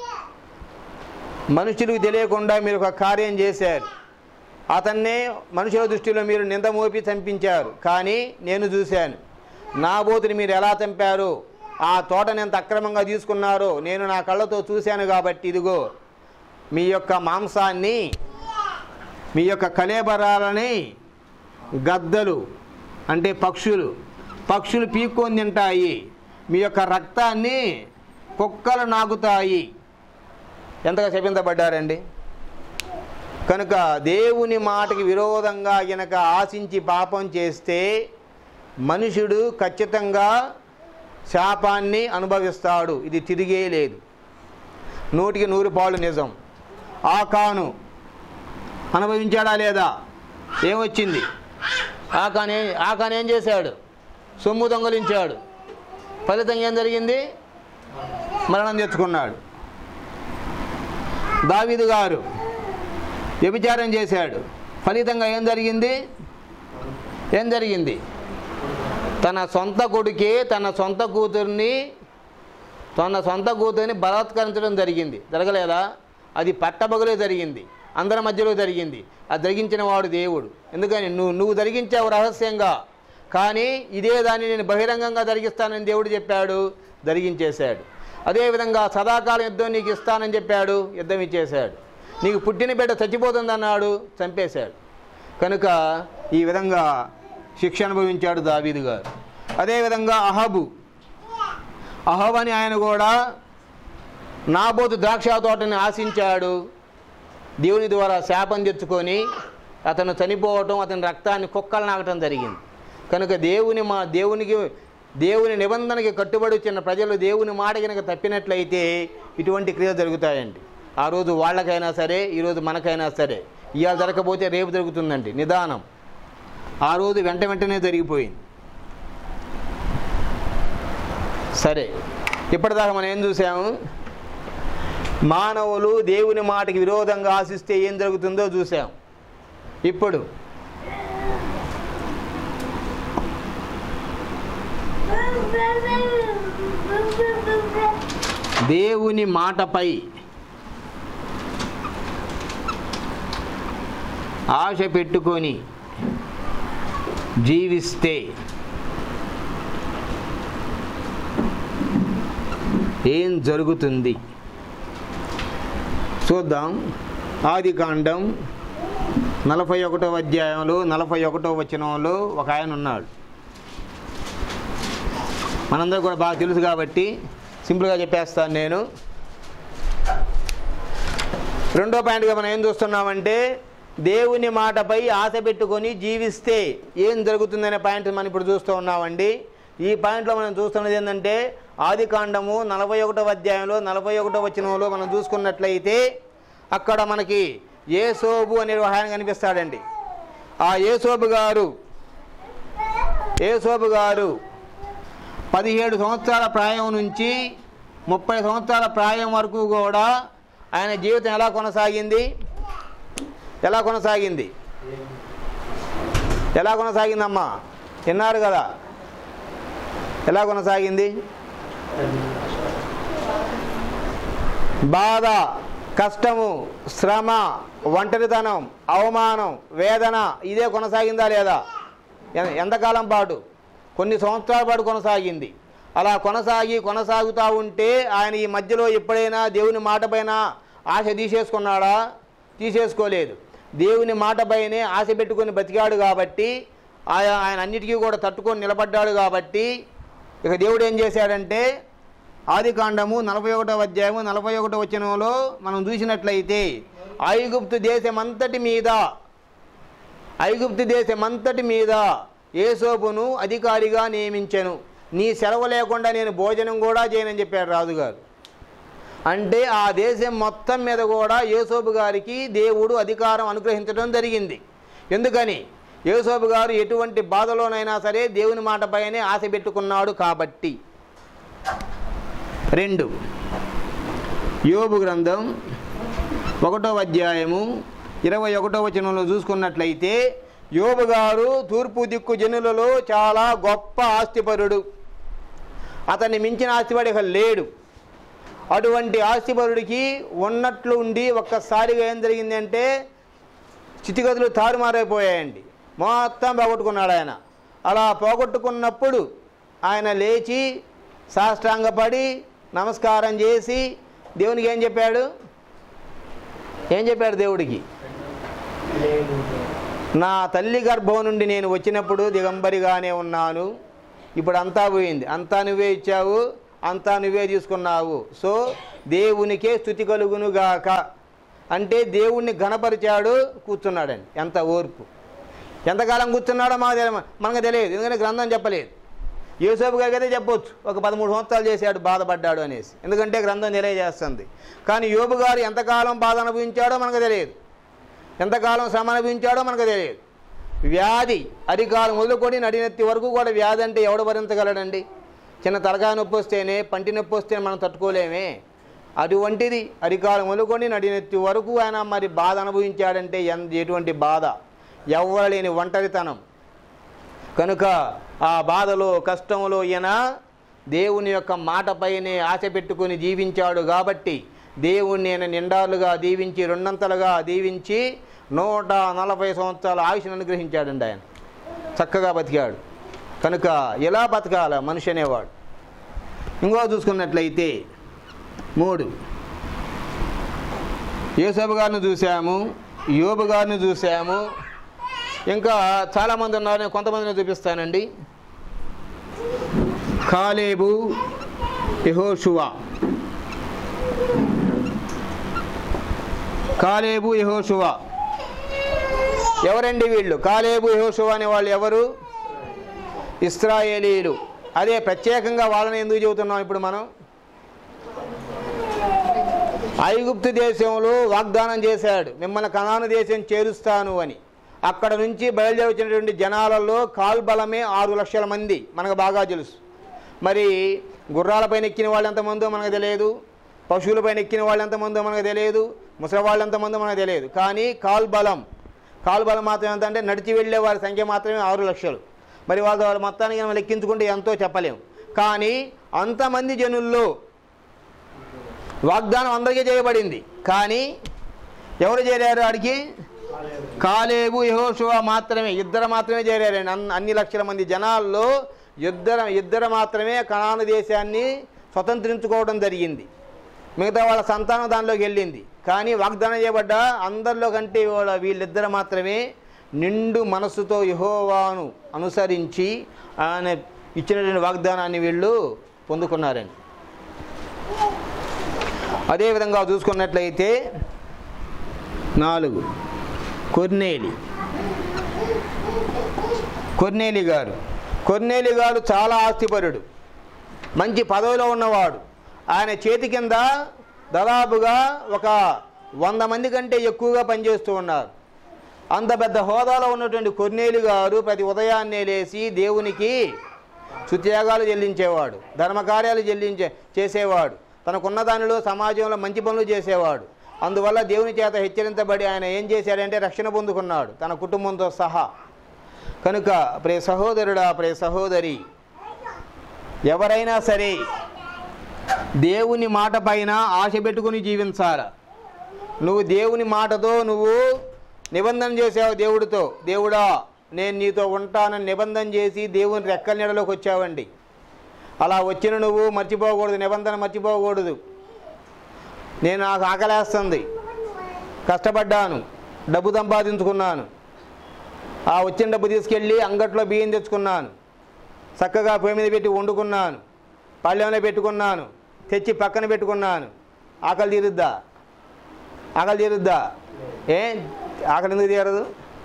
మనుషులకు తెలియకుండా మీరు ఒక కార్యం చేశారు, అతన్నే మనుషుల దృష్టిలో మీరు నింద మోపి చంపించారు, కానీ నేను చూశాను నాబోతుని మీరు ఎలా చంపారు, ఆ తోటని ఎంత అక్రమంగా తీసుకున్నారో నేను నా కళ్ళతో చూశాను, కాబట్టి ఇదిగో మీ యొక్క మాంసాన్ని మీ యొక్క కళేబరాలని గద్దలు అంటే పక్షులు పక్షులు పీక్కొని తింటాయి, మీ యొక్క రక్తాన్ని కుక్కలు నాకుతాయి. ఎంతగా శపించబడ్డారండి. కనుక దేవుని మాటకి విరోధంగా గనక ఆశించి పాపం చేస్తే మనుషుడు ఖచ్చితంగా శాపాన్ని అనుభవిస్తాడు. ఇది తిరిగే లేదు. నూటికి నూరు పాళ్ళు నిజం. ఆకాను అనుభవించాడా లేదా? ఏమొచ్చింది? ఆకానే ఆకాను ఏం చేశాడు? సొమ్ము దొంగలించాడు. ఫలితంగా ఏం జరిగింది? మరణం తెచ్చుకున్నాడు. దావీదు గారు వ్యభిచారం చేశాడు. ఫలితంగా ఏం జరిగింది? ఏం జరిగింది? తన సొంత కొడుకే తన సొంత కూతుర్ని తన సొంత కూతురిని బలాత్కరించడం జరిగింది. జరగలేదా? అది పట్టబగలే జరిగింది, అందరి మధ్యలో జరిగింది. అది జరిగించిన వాడు దేవుడు. ఎందుకని? నువ్వు నువ్వు జరిగించావు రహస్యంగా, కానీ ఇదే దాన్ని నేను బహిరంగంగా జరిగిస్తానని దేవుడు చెప్పాడు, జరిగించేశాడు. అదేవిధంగా సదాకాలం యుద్ధం నీకు ఇస్తానని చెప్పాడు, యుద్ధం ఇచ్చేశాడు. నీకు పుట్టిన బిడ్డ చచ్చిపోతుందన్నాడు, చంపేశాడు. కనుక ఈ విధంగా శిక్ష అనుభవించాడు దావీదు గారు. అదేవిధంగా అహాబు అహాబు అని ఆయన కూడా నాబోతు ద్రాక్ష తోటని ఆశించాడు. దేవుని ద్వారా శాపం తెచ్చుకొని అతను చనిపోవటం, అతని రక్తాన్ని కుక్కలు నాకటం జరిగింది. కనుక దేవుని మా దేవునికి దేవుని నిబంధనకి కట్టుబడి వచ్చిన ప్రజలు దేవుని మాట కనుక తప్పినట్లయితే ఇటువంటి క్రియలు జరుగుతాయండి. ఆ రోజు వాళ్ళకైనా సరే, ఈరోజు మనకైనా సరే. ఇవాళ జరగకపోతే రేపు జరుగుతుందండి. నిదానం. ఆ రోజు వెంట వెంటనే జరిగిపోయింది. సరే, ఇప్పటిదాకా మనం ఏం చూసాము? మానవులు దేవుని మాటకి విరోధంగా ఆశిస్తే ఏం జరుగుతుందో చూసాం. ఇప్పుడు దేవుని మాటపై ఆశ పెట్టుకొని జీవిస్తే ఏం జరుగుతుంది చూద్దాం. ఆదికాండం నలభై ఒకటో అధ్యాయంలో నలభై ఒకటో వచనంలో ఒక ఆయన ఉన్నాడు. మనందరూ కూడా బాగా తెలుసు కాబట్టి సింపుల్గా చెప్పేస్తాను నేను. రెండో పాయింట్గా మనం ఏం చూస్తున్నామంటే, దేవుని మాటపై ఆశ పెట్టుకొని జీవిస్తే ఏం జరుగుతుందనే పాయింట్ మనం ఇప్పుడు చూస్తూ ఉన్నామండి. ఈ పాయింట్లో మనం చూస్తున్నది ఏంటంటే, ఆదికాండము నలభై ఒకటో అధ్యాయంలో నలభై ఒకటో వచనంలో మనం చూసుకున్నట్లయితే అక్కడ మనకి యేసోబు అనే ఆయన కనిపిస్తాడండి. ఆ యేసోబు గారు యేసోబు గారు పదిహేడు సంవత్సరాల ప్రాయం నుంచి ముప్పై సంవత్సరాల ప్రాయం వరకు కూడా ఆయన జీవితం ఎలా కొనసాగింది? ఎలా కొనసాగింది? ఎలా కొనసాగిందమ్మా? విన్నారు కదా? ఎలా కొనసాగింది? బాధ, కష్టము, శ్రమ, ఒంటరితనం, అవమానం, వేదన ఇదే కొనసాగిందా లేదా? ఎంతకాలం పాటు? కొన్ని సంవత్సరాల పాటు కొనసాగింది. అలా కొనసాగి కొనసాగుతూ ఉంటే ఆయన ఈ మధ్యలో ఎప్పుడైనా దేవుని మాటపైన ఆశ తీసేసుకున్నాడా? తీసేసుకోలేదు. దేవుని మాటపైనే ఆశ పెట్టుకొని బతికాడు కాబట్టి, ఆయన ఆయన అన్నిటికీ కూడా తట్టుకొని నిలబడ్డాడు కాబట్టి, ఇక దేవుడు ఏం చేశాడంటే, ఆదికాండము నలభై ఒకటో అధ్యాయము నలభై ఒకటో వచనంలో మనం చూసినట్లయితే, ఐగుప్తు దేశమంతటి మీద ఐగుప్తు దేశమంతటి మీద యేసోబును అధికారిగా నియమించెను. నీ సెలవు లేకుండా నేను భోజనం కూడా చేయనని చెప్పాడు రాజుగారు. అంటే ఆ దేశం మొత్తం మీద కూడా యేసోబు గారికి దేవుడు అధికారం అనుగ్రహించడం జరిగింది. ఎందుకని? యేసోబు గారు ఎటువంటి బాధలోనైనా సరే దేవుని మాటపైనే ఆశ పెట్టుకున్నాడు కాబట్టి. రెండు, యోబు గ్రంథం ఒకటో అధ్యాయము ఇరవై ఒకటో వచనంలో చూసుకున్నట్లయితే, యోబు గారు తూర్పు దిక్కు జనులలో చాలా గొప్ప ఆస్తిపరుడు. అతన్ని మించిన ఆస్తిపడి లేడు. అటువంటి ఆస్తిపరుడికి ఉన్నట్లు ఉండి ఒక్కసారిగా ఏం జరిగిందంటే స్థితిగతులు తారుమారైపోయాయండి. మొత్తం పోగొట్టుకున్నాడు ఆయన. అలా పోగొట్టుకున్నప్పుడు ఆయన లేచి సాష్టాంగపడి నమస్కారం చేసి దేవునికి ఏం చెప్పాడు? ఏం చెప్పాడు దేవుడికి? నా తల్లి గర్భం నుండి నేను వచ్చినప్పుడు దిగంబరిగానే ఉన్నాను, ఇప్పుడు అంతా పోయింది, అంతా నువ్వే ఇచ్చావు, అంతా నువ్వే తీసుకున్నావు. సో దేవునికే స్తుతి కలుగునుగాక అంటే దేవుణ్ణి ఘనపరిచాడు, కూర్చున్నాడండి. ఎంత ఓర్పు! ఎంతకాలం కూర్చున్నాడో మాకు తెలియ మనకు తెలియదు, ఎందుకంటే గ్రంథం చెప్పలేదు. యోసేపు గారికి అయితే చెప్పొచ్చు, ఒక పదమూడు సంవత్సరాలు చేశాడు, బాధపడ్డాడు అనేసి, ఎందుకంటే గ్రంథం తెలియజేస్తుంది. కానీ యోబు గారు ఎంతకాలం బాధ అనుభవించాడో మనకు తెలియదు, ఎంతకాలం శ్రమ అనుభవించాడో మనకు తెలియదు. వ్యాధి అరికాలం మొదలుకొని నడినెత్తి వరకు కూడా వ్యాధి అంటే ఎవడు భరించగలడండి? చిన్న తలకాయ నొప్పి వస్తేనే, పంటి నొప్పి వస్తేనే మనం తట్టుకోలేమే. అటువంటిది అరికాలం మొదలుకొని నడినెత్తి వరకు ఆయన మరి బాధ అనుభవించాడంటే ఎంత ఎటువంటి బాధ! ఎవ్వరు లేని ఒంటరితనం. కనుక ఆ బాధలో కష్టంలో ఈయన దేవుని యొక్క మాటపైనే ఆశ పెట్టుకుని జీవించాడు. కాబట్టి దేవుణ్ణి ఆయన నిండాలుగా దీవించి, రెండంతలుగా దీవించి నూట నలభై సంవత్సరాల ఆయుష్ను అనుగ్రహించాడండి. ఆయన చక్కగా బతికాడు. కనుక ఎలా బతకాల మనిషి అనేవాడు. ఇంకో చూసుకున్నట్లయితే మూడు, యోసేపు గారిని చూసాము, యోబు గారిని చూసాము, ఇంకా చాలామంది ఉన్నారు, నేను కొంతమందిని చూపిస్తానండి. కాలేబు, యెహోషువ. కాలేబు, యెహోషువ ఎవరండి వీళ్ళు? కాలేబు, యెహోషువ అనే వాళ్ళు ఎవరు? ఇశ్రాయేలీయులు. అదే ప్రత్యేకంగా వాళ్ళని ఎందుకు చెబుతున్నాం ఇప్పుడు మనం? ఐగుప్తు దేశంలో వాగ్దానం చేశాడు, మిమ్మల్ని కనాను దేశం చేరుస్తాను అని. అక్కడ నుంచి బయలుదేరి వచ్చినటువంటి జనాలలో కాల్బలమే ఆరు లక్షల మంది మనకు బాగా తెలుసు. మరి గుర్రాలపైన ఎక్కిన వాళ్ళు ఎంతమందో మనకు తెలియదు, పశువులపైన ఎక్కిన వాళ్ళు ఎంతమందో మనకు తెలియదు, ముసలి వాళ్ళు ఎంతమందో మనకు తెలియదు. కానీ కాల్బలం కాల్బలం మాత్రం ఎంత అంటే నడిచి వెళ్ళే వారి సంఖ్య మాత్రమే ఆరు లక్షలు. మరి వాళ్ళ వాళ్ళ మొత్తానికి మనం లెక్కించుకుంటే ఎంతో చెప్పలేము. కానీ అంతమంది జనుల్లో వాగ్దానం అందరికీ చేయబడింది. కానీ ఎవరు చేరారు ఆడికి? కాలేబు, యెహోషువ మాత్రమే, ఇద్దరు మాత్రమే చేరారండి. అన్ని లక్షల మంది జనాల్లో ఇద్దరు ఇద్దరు మాత్రమే కనాను దేశాన్ని స్వతంత్రించుకోవడం జరిగింది. మిగతా వాళ్ళ సంతానం దానిలోకి వెళ్ళింది. కానీ వాగ్దానం చేయబడ్డ అందరిలో కంటే వీళ్ళిద్దరు మాత్రమే నిండు మనస్సుతో యెహోవాను అనుసరించి ఆయన ఇచ్చినటువంటి వాగ్దానాన్ని వీళ్ళు పొందుకున్నారండి. అదేవిధంగా చూసుకున్నట్లయితే నాలుగు, కొర్నేలి. కొర్నేలి గారు కొర్నేలి గారు చాలా ఆస్తిపరుడు, మంచి పదవిలో ఉన్నవాడు. ఆయన చేతి కింద దాదాపుగా ఒక వంద మంది కంటే ఎక్కువగా పనిచేస్తూ ఉన్నారు. అంత పెద్ద హోదాలో ఉన్నటువంటి కొర్నేలి గారు ప్రతి ఉదయాన్నే లేచి దేవునికి స్తుత్యాగాలు చెల్లించేవాడు, ధర్మకార్యాలు చెల్లించే చేసేవాడు, తనకున్న దానిలో సమాజంలో మంచి పనులు చేసేవాడు. అందువల్ల దేవుని చేత హెచ్చరించబడి ఆయన ఏం చేశాడంటే రక్షణ పొందుకున్నాడు తన కుటుంబంతో సహా. కనుక ప్రియ సహోదరుడా, ప్రియ సహోదరి, ఎవరైనా సరే దేవుని మాట పైన ఆశ పెట్టుకుని జీవించాల. నువ్వు దేవుని మాటతో నువ్వు నిబంధన చేసావు దేవుడితో, దేవుడా నేను నీతో ఉంటానని నిబంధన చేసి దేవుని రెక్కల నీడలోకి వచ్చావండి. అలా వచ్చిన నువ్వు మర్చిపోకూడదు, నిబంధన మర్చిపోకూడదు. నేను నాకు ఆకలేస్తుంది, కష్టపడ్డాను, డబ్బు సంపాదించుకున్నాను, ఆ వచ్చిన డబ్బు తీసుకెళ్ళి అంగట్లో బియ్యం తెచ్చుకున్నాను, చక్కగా పొయ్యి మీద పెట్టి వండుకున్నాను, పళ్ళెంలో పెట్టుకున్నాను, తెచ్చి పక్కన పెట్టుకున్నాను. ఆకలి తీరుద్దా? ఆకలి తీరుద్దా? ఏ ఆకలి ఎందుకు తీరదు?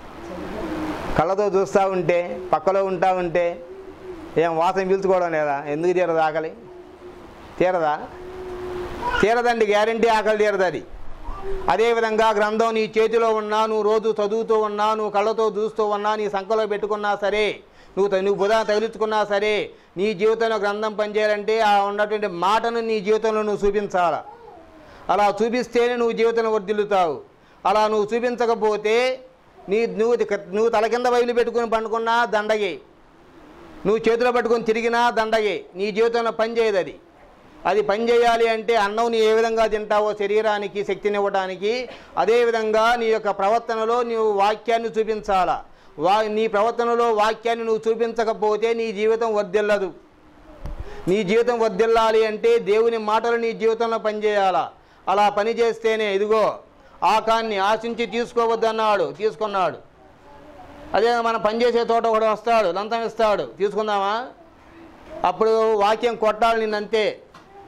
కళ్ళతో చూస్తూ ఉంటే, పక్కలో ఉంటా ఉంటే ఏం వాసన పీల్చుకోవడం లేదా? ఎందుకు తీరదు ఆకలి? తీరదా? తీరదండి, గ్యారంటీ ఆకలి తీరదు అది. అదేవిధంగా గ్రంథం నీ చేతిలో ఉన్నా, నువ్వు రోజు చదువుతూ ఉన్నా, నువ్వు కళ్ళతో చూస్తూ ఉన్నా, నీ సంకలో పెట్టుకున్నా సరే, నువ్వు నువ్వు బుధ తగిలించుకున్నా సరే, నీ జీవితంలో గ్రంథం పనిచేయాలంటే ఆ ఉన్నటువంటి మాటను నీ జీవితంలో నువ్వు చూపించాల. అలా చూపిస్తేనే నువ్వు జీవితంలో వర్ధిల్లుతావు. అలా నువ్వు చూపించకపోతే నీ నువ్వు నువ్వు తల కింద బయలు పెట్టుకుని పండుకున్నా దండగే, నువ్వు చేతిలో పట్టుకొని తిరిగినా దండగే. నీ జీవితంలో పని చేయదు అది. అది పని చేయాలి అంటే అన్నం నీ ఏ విధంగా తింటావో శరీరానికి శక్తినివ్వడానికి, అదేవిధంగా నీ యొక్క ప్రవర్తనలో నీవు వాక్యాన్ని చూపించాలా. వా నీ ప్రవర్తనలో వాక్యాన్ని నువ్వు చూపించకపోతే నీ జీవితం వర్ధిల్లదు. నీ జీవితం వర్ధిల్లాలి అంటే దేవుని మాటలు నీ జీవితంలో పనిచేయాలా. అలా పని చేస్తేనే ఇదిగో ఆకాన్ని ఆశించి తీసుకోవద్దన్నాడు, తీసుకున్నాడు. అదే మనం పనిచేసే తోట ఒకడు వస్తాడు, లంచం ఇస్తాడు, తీసుకుందామా? అప్పుడు వాక్యం కొట్టాలి నిన్నంతే,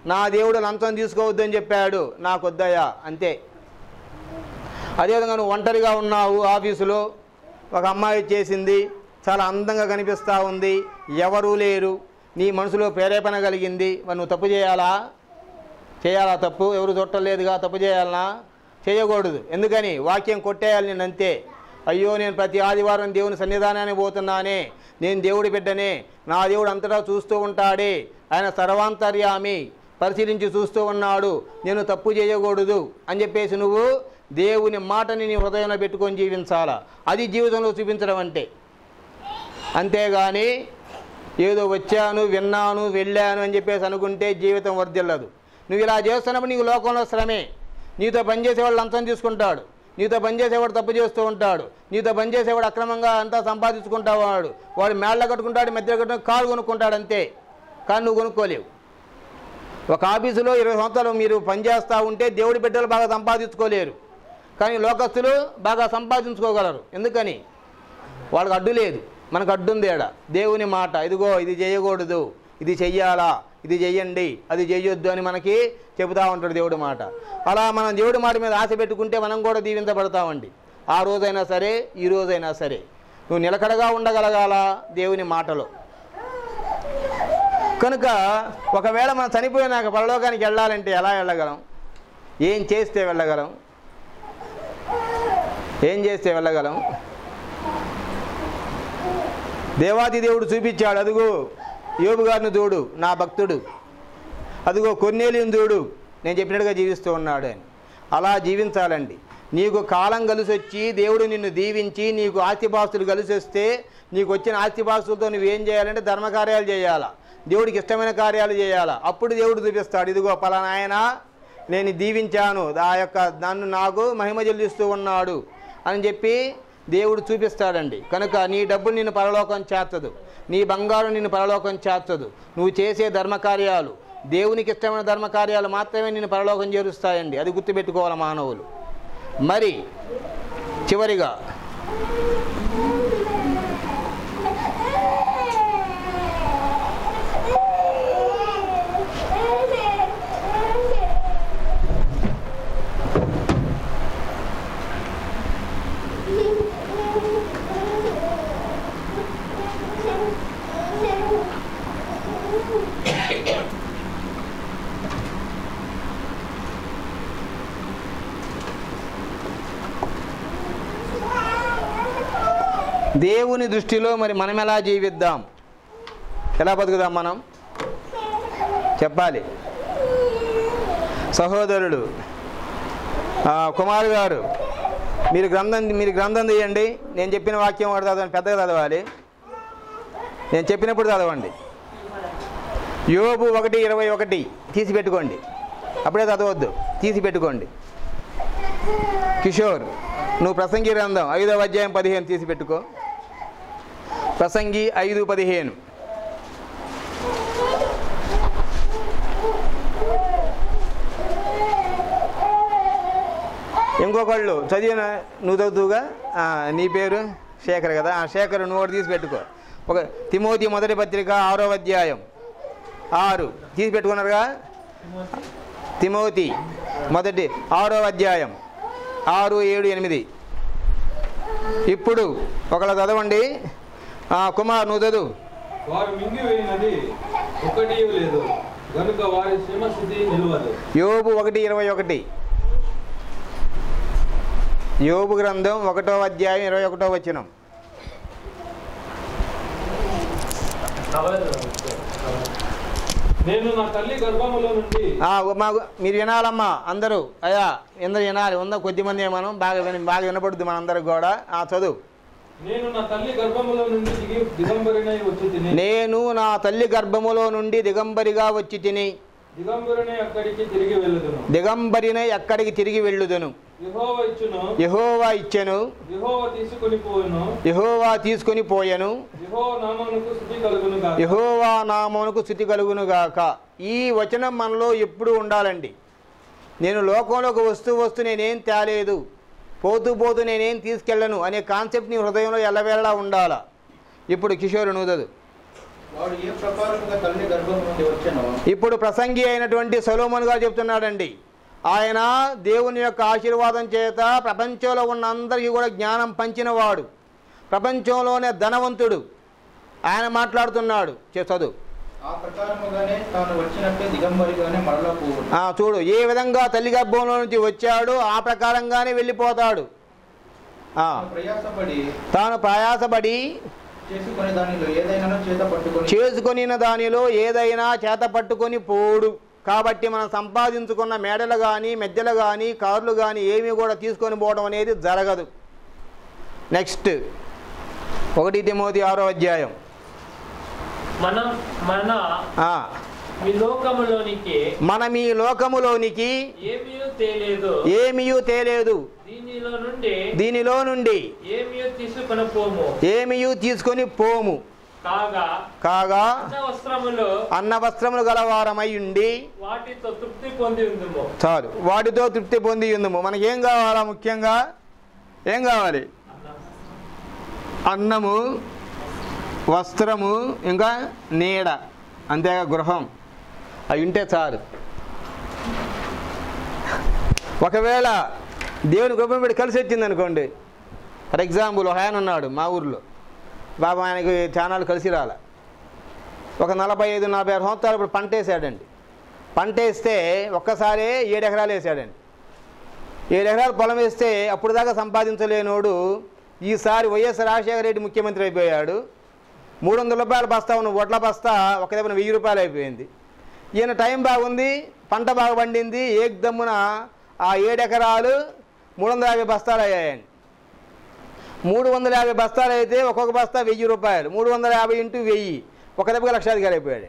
నా దేవుడు లంచం తీసుకోవద్దని చెప్పాడు, నాకు వద్దయ్యా అంతే. అదేవిధంగా నువ్వు ఒంటరిగా ఉన్నావు, ఆఫీసులో ఒక అమ్మాయి చేసింది, చాలా అందంగా కనిపిస్తూ ఉంది, ఎవరూ లేరు, నీ మనసులో ప్రేరేపణ కలిగింది, మరి నువ్వు తప్పు చేయాలా? చేయాలా తప్పు? ఎవరు చుట్టలేదుగా, తప్పు చేయాలనా? చేయకూడదు. ఎందుకని? వాక్యం కొట్టేయాలి నేను అంతే. అయ్యో నేను ప్రతి ఆదివారం దేవుని సన్నిధానానికి పోతున్నానే, నేను దేవుడి బిడ్డనే, నా దేవుడు అంతటా చూస్తూ ఉంటాడే, ఆయన సర్వాంతర్యామి, పరిశీలించి చూస్తూ ఉన్నాడు, నేను తప్పు చేయకూడదు అని చెప్పేసి నువ్వు దేవుని మాటని నీ హృదయంలో పెట్టుకొని జీవించాలా. అది జీవితంలో చూపించడం అంటే. అంతేగాని ఏదో వచ్చాను, విన్నాను, వెళ్ళాను అని చెప్పేసి అనుకుంటే జీవితం వర్ధిల్లదు. నువ్వు ఇలా చేస్తున్నప్పుడు నీకు లోకంలో శ్రమే. నీతో పనిచేసేవాడు లంచం తీసుకుంటాడు, నీతో పనిచేసేవాడు తప్పు చేస్తూ ఉంటాడు, నీతో పనిచేసేవాడు అక్రమంగా అంతా సంపాదించుకుంటావాడు, వాడు మేళ్ళ కట్టుకుంటాడు, మెద్దలు కట్టుకుంటాడు, కారు కొనుక్కుంటాడు అంతే. కానీ నువ్వు కొనుక్కోలేవు. ఒక ఆఫీసులో ఇరవై సంవత్సరాలు మీరు పనిచేస్తూ ఉంటే దేవుడి బిడ్డలు బాగా సంపాదించుకోలేరు, కానీ లోకస్తులు బాగా సంపాదించుకోగలరు. ఎందుకని? వాళ్ళకి అడ్డు లేదు, మనకు అడ్డుంది ఏడ. దేవుని మాట, ఇదిగో ఇది చేయకూడదు, ఇది చెయ్యాలా, ఇది చెయ్యండి, అది చేయొద్దు అని మనకి చెబుతూ ఉంటాడు దేవుడి మాట. అలా మనం దేవుడి మాట మీద ఆశ పెట్టుకుంటే మనం కూడా దీవించబడతామండి. ఆ రోజైనా సరే, ఈ రోజైనా సరే నువ్వు నిలకడగా ఉండగలగాల దేవుని మాటలో. కనుక ఒకవేళ మనం చనిపోయినాక పరలోకానికి వెళ్ళాలంటే ఎలా వెళ్ళగలం? ఏం చేస్తే వెళ్ళగలం? ఏం చేస్తే వెళ్ళగలం? దేవాది దేవుడు చూపించాడు, అదిగో యోబు గారిని చూడు, నా భక్తుడు, అదిగో కొర్నేలియుని చూడు, నేను చెప్పినట్టుగా జీవిస్తూ ఉన్నాడు అని. అలా జీవించాలండి. నీకు కాలం కలిసి వచ్చి దేవుడు నిన్ను దీవించి నీకు ఆస్తిపాస్తులు కలిసి వస్తే, నీకు వచ్చిన ఆస్తిపాస్తులతో నువ్వేం చేయాలంటే ధర్మకార్యాలు చేయాలా, దేవుడికి ఇష్టమైన కార్యాలు చేయాలా. అప్పుడు దేవుడు చూపిస్తాడు, ఇదిగో పలానా ఆయన నేను దీవించాను, ఆ యొక్క నన్ను నాకు మహిమ చెల్లిస్తూ ఉన్నాడు అని చెప్పి దేవుడు చూపిస్తాడండి. కనుక నీ డబ్బులు నిన్ను పరలోకం చేర్చదు, నీ బంగారం నిన్ను పరలోకం చేర్చదు. నువ్వు చేసే ధర్మకార్యాలు, దేవునికి ఇష్టమైన ధర్మకార్యాలు మాత్రమే నిన్ను పరలోకం చేరుస్తాయండి. అది గుర్తుపెట్టుకోవాలి మానవులు. మరి చివరిగా దేవుని దృష్టిలో మరి మనం ఎలా జీవిద్దాం, ఎలా బతుకుదాం మనం చెప్పాలి. సహోదరుడు కుమార్ గారు, మీరు గ్రంథం మీరు గ్రంథం తీయండి. నేను చెప్పిన వాక్యం ఒకటి చదవండి, పెద్దగా చదవాలి. నేను చెప్పినప్పుడు చదవండి. యోబు ఒకటి ఇరవై ఒకటి తీసి పెట్టుకోండి, అప్పుడే చదవద్దు, తీసి పెట్టుకోండి. కిషోర్, నువ్వు ప్రసంగి గ్రంథం ఐదవ అధ్యాయం పదిహేను తీసి పెట్టుకో. ప్రసంగి ఐదు పదిహేను. ఇంకొకళ్ళు చదివిన నువ్వు చదువుగా, నీ పేరు శేఖర్ కదా, ఆ శేఖర్ నువ్వు ఒకటి తీసి పెట్టుకో. ఒక తిమోతి మొదటి పత్రిక ఆరో అధ్యాయం ఆరు తీసి పెట్టుకున్నారుగా. తిమోతి మొదటి ఆరో అధ్యాయం ఆరు ఏడు ఎనిమిది. ఇప్పుడు ఒకళ్ళు చదవండి. కుమార్ నువ్వు చదువు. వారు మింగివేయినది ఒకటి లేదు గనుక వారి శ్రమస్థితి నిలవదు. యోబు ఒకటి ఇరవై ఒకటి. యోబు గ్రంథం ఒకటో అధ్యాయం ఇరవై ఒకటో వచనం. నేను నా తల్లి గర్భములో నుండి మాకు మీరు వినాలమ్మా అందరూ, అయ్యా ఎందరు వినాలి, ఉందా కొద్దిమంది మనం బాగా విన బాగా వినపడుద్ది మనందరికి కూడా. ఆ చదువు. నేను నా తల్లి గర్భములో నుండి దిగంబరినై వచ్చి తిని నేను నా తల్లి గర్భములో నుండి దిగంబరిగా వచ్చి తిని దిగంబరినై అక్కడికి తిరిగి వెళ్ళుదును దిగంబరినై అక్కడికి తిరిగి వెళ్ళుదును. యెహోవా ఇచ్చును యెహోవా ఇచ్చెను యెహోవా తీసుకొని పోయెను యెహోవా తీసుకొని పోయెను యెహోవా నామమునకు స్తుతి కలుగును గాక యెహోవా నామమునకు స్తుతి కలుగును గాక. ఈ వచనం మనలో ఎప్పుడు ఉండాలండి. నేను లోకంలోకి వస్తూ వస్తూ నేనేం తేలేదు, పోతూ పోతూ నేనేం తీసుకెళ్ళను అనే కాన్సెప్ట్ నీ హృదయంలో ఎల్లవేళలా ఉండాలా. ఇప్పుడు కిషోర్ నువ్వు చదువు. వాడు ఏ ప్రకారముగా తల్లి గర్భం నుండి వచ్చానో ఇప్పుడు ప్రసంగి అయినటువంటి సొలొమోను గారు చెప్తున్నాడండి. ఆయన దేవుని యొక్క ఆశీర్వాదం చేత ప్రపంచంలో ఉన్న అందరికీ కూడా జ్ఞానం పంచినవాడు, ప్రపంచంలోనే ధనవంతుడు. ఆయన మాట్లాడుతున్నాడు. చదువు. ఆ ప్రకారముగానే తాను వచ్చినట్టే దిగంబరిగానే మరలా పోవును. చూడు, ఏ విధంగా తల్లి గర్భంలో నుంచి వచ్చాడు ఆ ప్రకారంగానే వెళ్ళిపోతాడు. ప్రయాసపడి తాను ప్రయాసపడి చేసుకుని దానిలో ఏదైనా చేత పట్టుకొని చేసుకుని దానిలో ఏదైనా చేత పట్టుకొని పోడు. కాబట్టి మనం సంపాదించుకున్న మేడలు కానీ మెద్దలు కానీ కార్లు కానీ ఏమీ కూడా తీసుకొని పోవడం అనేది జరగదు. నెక్స్ట్ ఒకటి తిమోతి ఆరో అధ్యాయం. మనం మన ఈ లోకములోనికి మనం ఈ లోకములోనికి ఏమీయూ తేలేదు ఏమీయూ తేలేదు దీనిలో నుండి దీనిలో నుండి ఏమీయూ తీసుకొని పోము ఏమీయూ తీసుకొని పోము కాగా కాగా అన్న వస్త్రములు అన్న వస్త్రములు గలవారమై ఉండి వాటితో తృప్తి పొంది ఉందుము. చాలు, వాటితో తృప్తి పొంది ఉందుము. మనకేం కావాలా? ముఖ్యంగా ఏం కావాలి? అన్నము, వస్త్రము, ఇంకా నీడ, అంతేగా గృహం. అవి ఉంటే చాలు. ఒకవేళ దేవుని కృపను బట్టి కలిసి వచ్చింది అనుకోండి. ఫర్ ఎగ్జాంపుల్ ఒక ఆయన ఉన్నాడు మా ఊర్లో, బాబా ఆయనకి చానాలు కలిసి రాల. ఒక నలభై ఐదు నలభై ఆరు సంవత్సరాలు ఇప్పుడు పంట వేసాడండి. పంట వేస్తే ఒక్కసారే ఏడు ఎకరాలు వేసాడండి. ఏడు ఎకరాలు పొలం వేస్తే అప్పుడు దాకా సంపాదించలేనోడు ఈసారి వైఎస్ రాజశేఖర రెడ్డి ముఖ్యమంత్రి అయిపోయాడు. మూడు వందల రూపాయల బస్తా ఉన్న వడ్ల బస్తా ఒక దగ్గర వెయ్యి రూపాయలు అయిపోయింది. ఈయన టైం బాగుంది, పంట బాగా పండింది. ఏకదమ్మున ఆ ఏడు ఎకరాలు మూడు వందల యాభై బస్తాలు అయ్యాయండి. మూడు వందల యాభై బస్తాలు అయితే ఒక్కొక్క బస్తా వెయ్యి రూపాయలు, మూడు వందల యాభై ఇంటూ వెయ్యి, ఒక దెబ్బగా లక్షాధికారి అయిపోయాడు.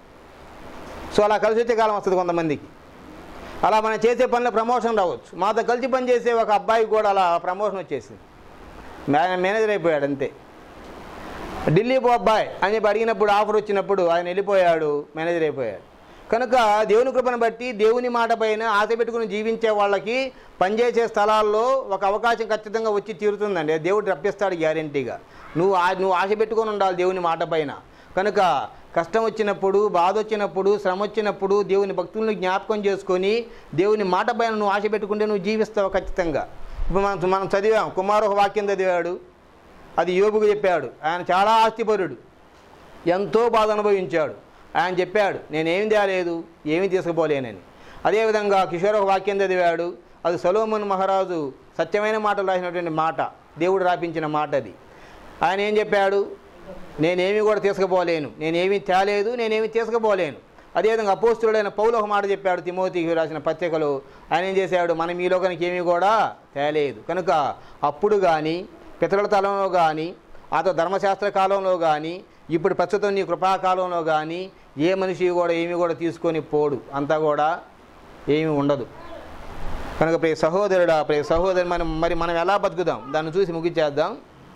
సో అలా కలిసి వచ్చే కాలం వస్తుంది కొంతమందికి. అలా మనం చేసే పనిలో ప్రమోషన్ రావచ్చు. మాతో కలిసి పనిచేసే ఒక అబ్బాయికి కూడా అలా ప్రమోషన్ వచ్చేసింది, మేనేజర్ అయిపోయాడు అంతే. ఢిల్లీ పో అబ్బాయి అని చెప్పి అడిగినప్పుడు ఆఫర్ వచ్చినప్పుడు ఆయన వెళ్ళిపోయాడు, మేనేజర్ అయిపోయాడు. కనుక దేవుని కృపను బట్టి దేవుని మాట పైన ఆశ పెట్టుకుని జీవించే వాళ్ళకి పనిచేసే స్థలాల్లో ఒక అవకాశం ఖచ్చితంగా వచ్చి తీరుతుందండి. దేవుడు రప్పిస్తాడు గ్యారెంటీగా. నువ్వు నువ్వు ఆశ పెట్టుకొని ఉండాలి దేవుని మాట పైన. కనుక కష్టం వచ్చినప్పుడు, బాధ వచ్చినప్పుడు, శ్రమ వచ్చినప్పుడు దేవుని భక్తులను జ్ఞాపకం చేసుకొని దేవుని మాట పైన నువ్వు ఆశ పెట్టుకుంటే నువ్వు జీవిస్తావు ఖచ్చితంగా. ఇప్పుడు మనం మనం చదివాం, కుమారు ఒక వాక్యం చదివాడు, అది యోబుకు చెప్పాడు. ఆయన చాలా ఆస్తిపరుడు, ఎంతో బాధ అనుభవించాడు. ఆయన చెప్పాడు, నేనేమి తేలేదు, ఏమీ తీసుకుపోలేనని. అదేవిధంగా కిషోర్ ఒక వాక్యం చదివాడు, అది సొలొమోను మహారాజు సత్యమైన మాటలు రాసినటువంటి మాట, దేవుడు రాపించిన మాట అది. ఆయన ఏం చెప్పాడు? నేనేమి కూడా తీసుకుపోలేను, నేనేమీ తేలేదు, నేనేమి తీసుకుపోలేను. అదేవిధంగా అపోస్తులుడైన పౌలు ఒక మాట చెప్పాడు తిమోతికి రాసిన పత్రికలో. ఆయన ఏం చేశాడు? మనం ఈ లోకానికి ఏమీ కూడా తేలేదు. కనుక అప్పుడు కానీ పితరుల తలంలో కానీ, అతో ధర్మశాస్త్ర కాలంలో కానీ, ఇప్పుడు ప్రస్తుతం నీ కృపాకాలంలో కానీ ఏ మనిషి కూడా ఏమీ కూడా తీసుకొని పోడు, అంతా కూడా ఏమీ ఉండదు. కనుక ప్రియ సహోదరుడా, ప్రియ సహోదరు, మనం మరి మనం ఎలా బతుకుదాం దాన్ని చూసి ముగించేద్దాం.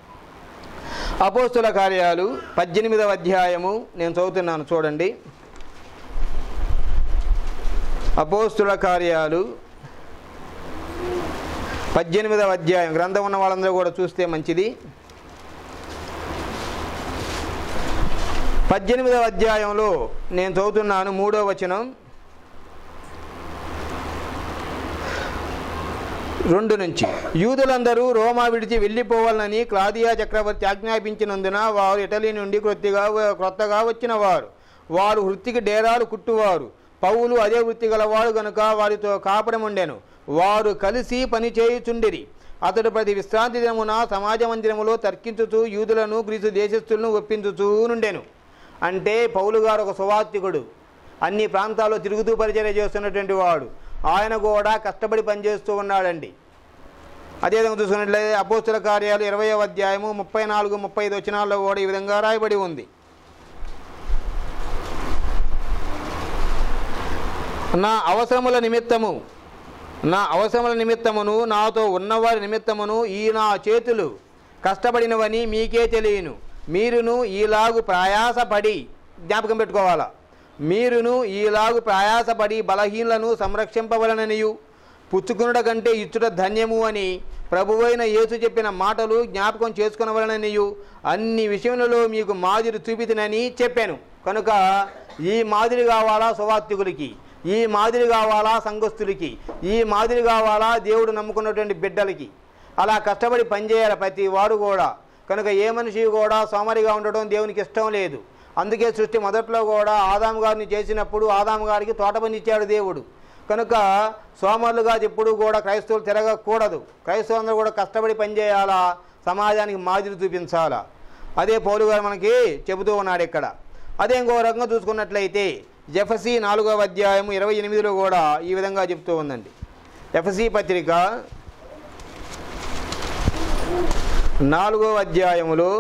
అపోస్తుల కార్యాలు పద్దెనిమిదవ అధ్యాయము నేను చదువుతున్నాను, చూడండి. అపోస్తుల కార్యాలు పద్దెనిమిదవ అధ్యాయం. గ్రంథం ఉన్న వాళ్ళందరూ కూడా చూస్తే మంచిది. పద్దెనిమిదవ అధ్యాయంలో నేను చదువుతున్నాను, మూడో వచనం రెండు నుంచి. యూదులందరూ రోమా విడిచి వెళ్ళిపోవాలని క్లాదియా చక్రవర్తి ఆజ్ఞాపించినందున వారు ఇటలీ నుండి కొద్దిగా క్రొత్తగా వచ్చిన వారు వారు వృత్తికి డేరాలు కుట్టువారు. పౌలు అదే వృత్తి గలవాడు గనుక వారితో కాపురం ఉండెను. వారు కలిసి పని చేయుచుండిరి. అతడు ప్రతి విశ్రాంతి దినమున సమాజ మందిరములో తర్కించుచూ యూదులను గ్రీసు దేశస్థులను ఒప్పించుచూ నుండెను. అంటే పౌలు గారు ఒక సువార్తికుడు, అన్ని ప్రాంతాల్లో తిరుగుతూ పరిచర్య చేస్తున్నటువంటి వాడు. ఆయన కూడా కష్టపడి పనిచేస్తూ ఉన్నాడండి. అదేవిధంగా చూసుకున్నట్లయితే అపోస్తుల కార్యాలు ఇరవయవ అధ్యాయము ముప్పై నాలుగు ముప్పై ఐదు వచనాల్లో కూడా ఈ విధంగా రాయబడి ఉంది. నా అవసరముల నిమిత్తము నా అవసరముల నిమిత్తమును నాతో ఉన్నవారి నిమిత్తమును ఈ నా చేతులు కష్టపడినవని మీకే తెలియను. మీరును ఈలాగు ప్రయాసపడి, జ్ఞాపకం పెట్టుకోవాలా, మీరును ఈలాగు ప్రయాసపడి బలహీనులను సంరక్షింపవలననియు పుచ్చుకునుట కంటే ఇచ్చుట ధన్యము అని ప్రభువైన యేసు చెప్పిన మాటలు జ్ఞాపకం చేసుకునవలననియు అన్ని విషయములలో మీకు మాదిరి చూపితినని చెప్పాను. కనుక ఈ మాదిరి కావాలా సువార్థికులకి, ఈ మాదిరి కావాలా సంఘస్థులకి, ఈ మాదిరి కావాలా దేవుడు నమ్ముకున్నటువంటి బిడ్డలకి. అలా కష్టపడి పనిచేయాలి ప్రతి వాడు కూడా. కనుక ఏ మనిషి కూడా సోమరిగా ఉండడం దేవునికి ఇష్టం లేదు. అందుకే సృష్టి మొదట్లో కూడా ఆదాము గారిని చేసినప్పుడు ఆదాము గారికి తోట పని ఇచ్చాడు దేవుడు. కనుక సోమరులుగా ఎప్పుడూ కూడా క్రైస్తవులు తిరగకూడదు. క్రైస్తవులందరూ కూడా కష్టపడి పనిచేయాలా, సమాజానికి మాదిరి చూపించాలా. అదే పౌలు గారు మనకి చెబుతూ ఉన్నాడు ఇక్కడ. అదే ఇంకో రకంగా చూసుకున్నట్లయితే ఎఫెసీ నాలుగవ అధ్యాయము ఇరవై ఎనిమిదిలో కూడా ఈ విధంగా చెప్తూ ఉందండి. ఎఫెసీ పత్రిక నాలుగవ అధ్యాయములో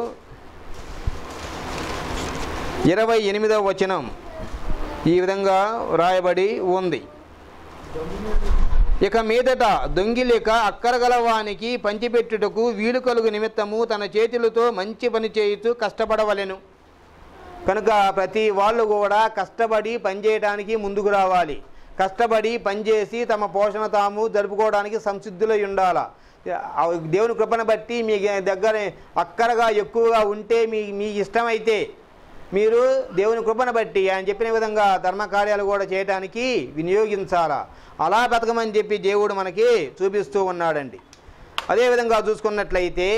ఇరవై ఎనిమిదవ వచనం ఈ విధంగా వ్రాయబడి ఉంది. ఇక మీదట దొంగిలేక అక్కరగలవానికి పంచిపెట్టుటకు వీలు కలుగు నిమిత్తము తన చేతులతో మంచి పని చేయుతూ కష్టపడవలెను. కనుక ప్రతి వాళ్ళు కూడా కష్టపడి పనిచేయడానికి ముందుకు రావాలి. కష్టపడి పనిచేసి తమ పోషణ తాము జరుపుకోవడానికి సంసిద్ధులై ఉండాలి. దేవుని కృపను బట్టి మీ దగ్గర అక్కరగా ఎక్కువగా ఉంటే మీ మీ ఇష్టమైతే మీరు దేవుని కృపను బట్టి ఆయన చెప్పిన విధంగా ధర్మకార్యాలు కూడా చేయడానికి వినియోగించాలా. అలా బతకమని చెప్పి దేవుడు మనకి చూపిస్తూ ఉన్నాడండి. అదేవిధంగా చూసుకున్నట్లయితే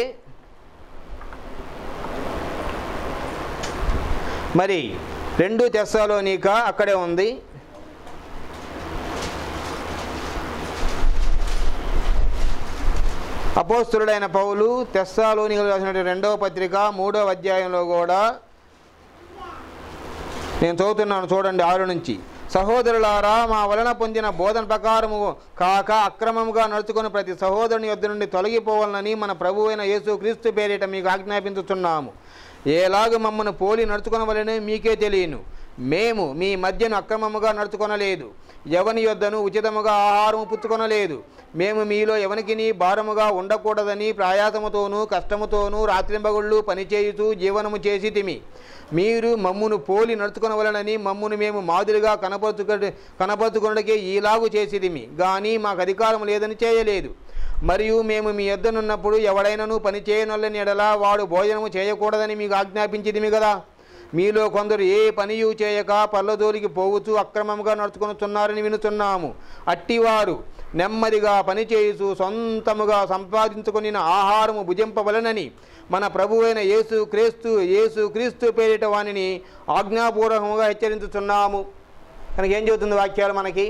మరి రెండు తెస్సలోనిక అక్కడే ఉంది. అపోస్తులుడైన పౌలు తెస్సలోనికలకు రాసిన రెండవ పత్రిక మూడవ అధ్యాయంలో కూడా నేను చదువుతున్నాను చూడండి ఆరు నుంచి. సహోదరులారా, మా వలన పొందిన బోధన ప్రకారము కాక అక్రమముగా నడుచుకుని ప్రతి సహోదరుని యొద్ద నుండి తొలగిపోవాలని మన ప్రభువైన యేసు క్రీస్తు పేరిట మీకు ఆజ్ఞాపించుతున్నాము. ఏలాగ మమ్మను పోలి నడుచుకొనవలెనో మీకే తెలియను. మేము మీ మధ్యను అక్రమముగా నడుచుకొనలేదు, ఎవని యొద్దను ఉచితముగా ఆహారము పుచ్చుకొనలేదు. మేము మీలో ఎవనికిని భారముగా ఉండకూడదని ప్రయాసముతోనూ కష్టముతోనూ రాత్రింబగుళ్ళు పనిచేయుచూ జీవనము చేసితిమి. మీరు మమ్మును పోలి నడుచుకొనవలనని మమ్మును మేము మాదిరిగా కనపరుచుక కనపరుచుకొనడికే ఈలాగు చేసిదిమి, కానీ మాకు అధికారం లేదని చేయలేదు. మరియు మేము మీ యొద్దనున్నప్పుడు ఎవడైనాను పని చేయనొల్లని ఎడలా వాడు భోజనము చేయకూడదని మీకు ఆజ్ఞాపించిదిమి కదా. మీలో కొందరు ఏ పనియు చేయక పల్లదోలికి పోవచ్చు అక్రమంగా నడుచుకొనుచున్నారని వినుచున్నాము. అట్టివారు నెమ్మదిగా పనిచేయుచు సొంతముగా సంపాదించుకుని ఆహారము భుజింపవలనని మన ప్రభువైన యేసు క్రీస్తు యేసు క్రీస్తు పేరిట వానిని ఆజ్ఞాపూర్వకంగా హెచ్చరించుచున్నాము. కనుక ఏం చెబుతుంది వాక్యాలు మనకి?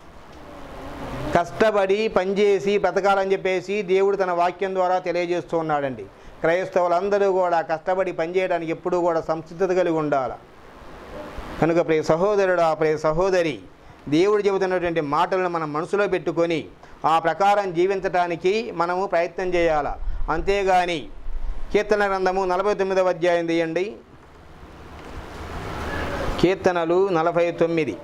కష్టపడి పనిచేసి బ్రతకాలని చెప్పేసి దేవుడు తన వాక్యం ద్వారా తెలియజేస్తూ ఉన్నాడండి. క్రైస్తవులందరూ కూడా కష్టపడి పనిచేయడానికి ఎప్పుడూ కూడా సంసిద్ధత కలిగి ఉండాలి. కనుక ప్రియ సహోదరుడా, ప్రియ సహోదరి, దేవుడు చెబుతున్నటువంటి మాటలను మనం మనసులో పెట్టుకొని ఆ ప్రకారం జీవించడానికి మనము ప్రయత్నం చేయాలి. అంతేగాని కీర్తన గ్రంథము నలభై తొమ్మిదవ అధ్యాయం తీయండి. కీర్తనలు నలభై తొమ్మిది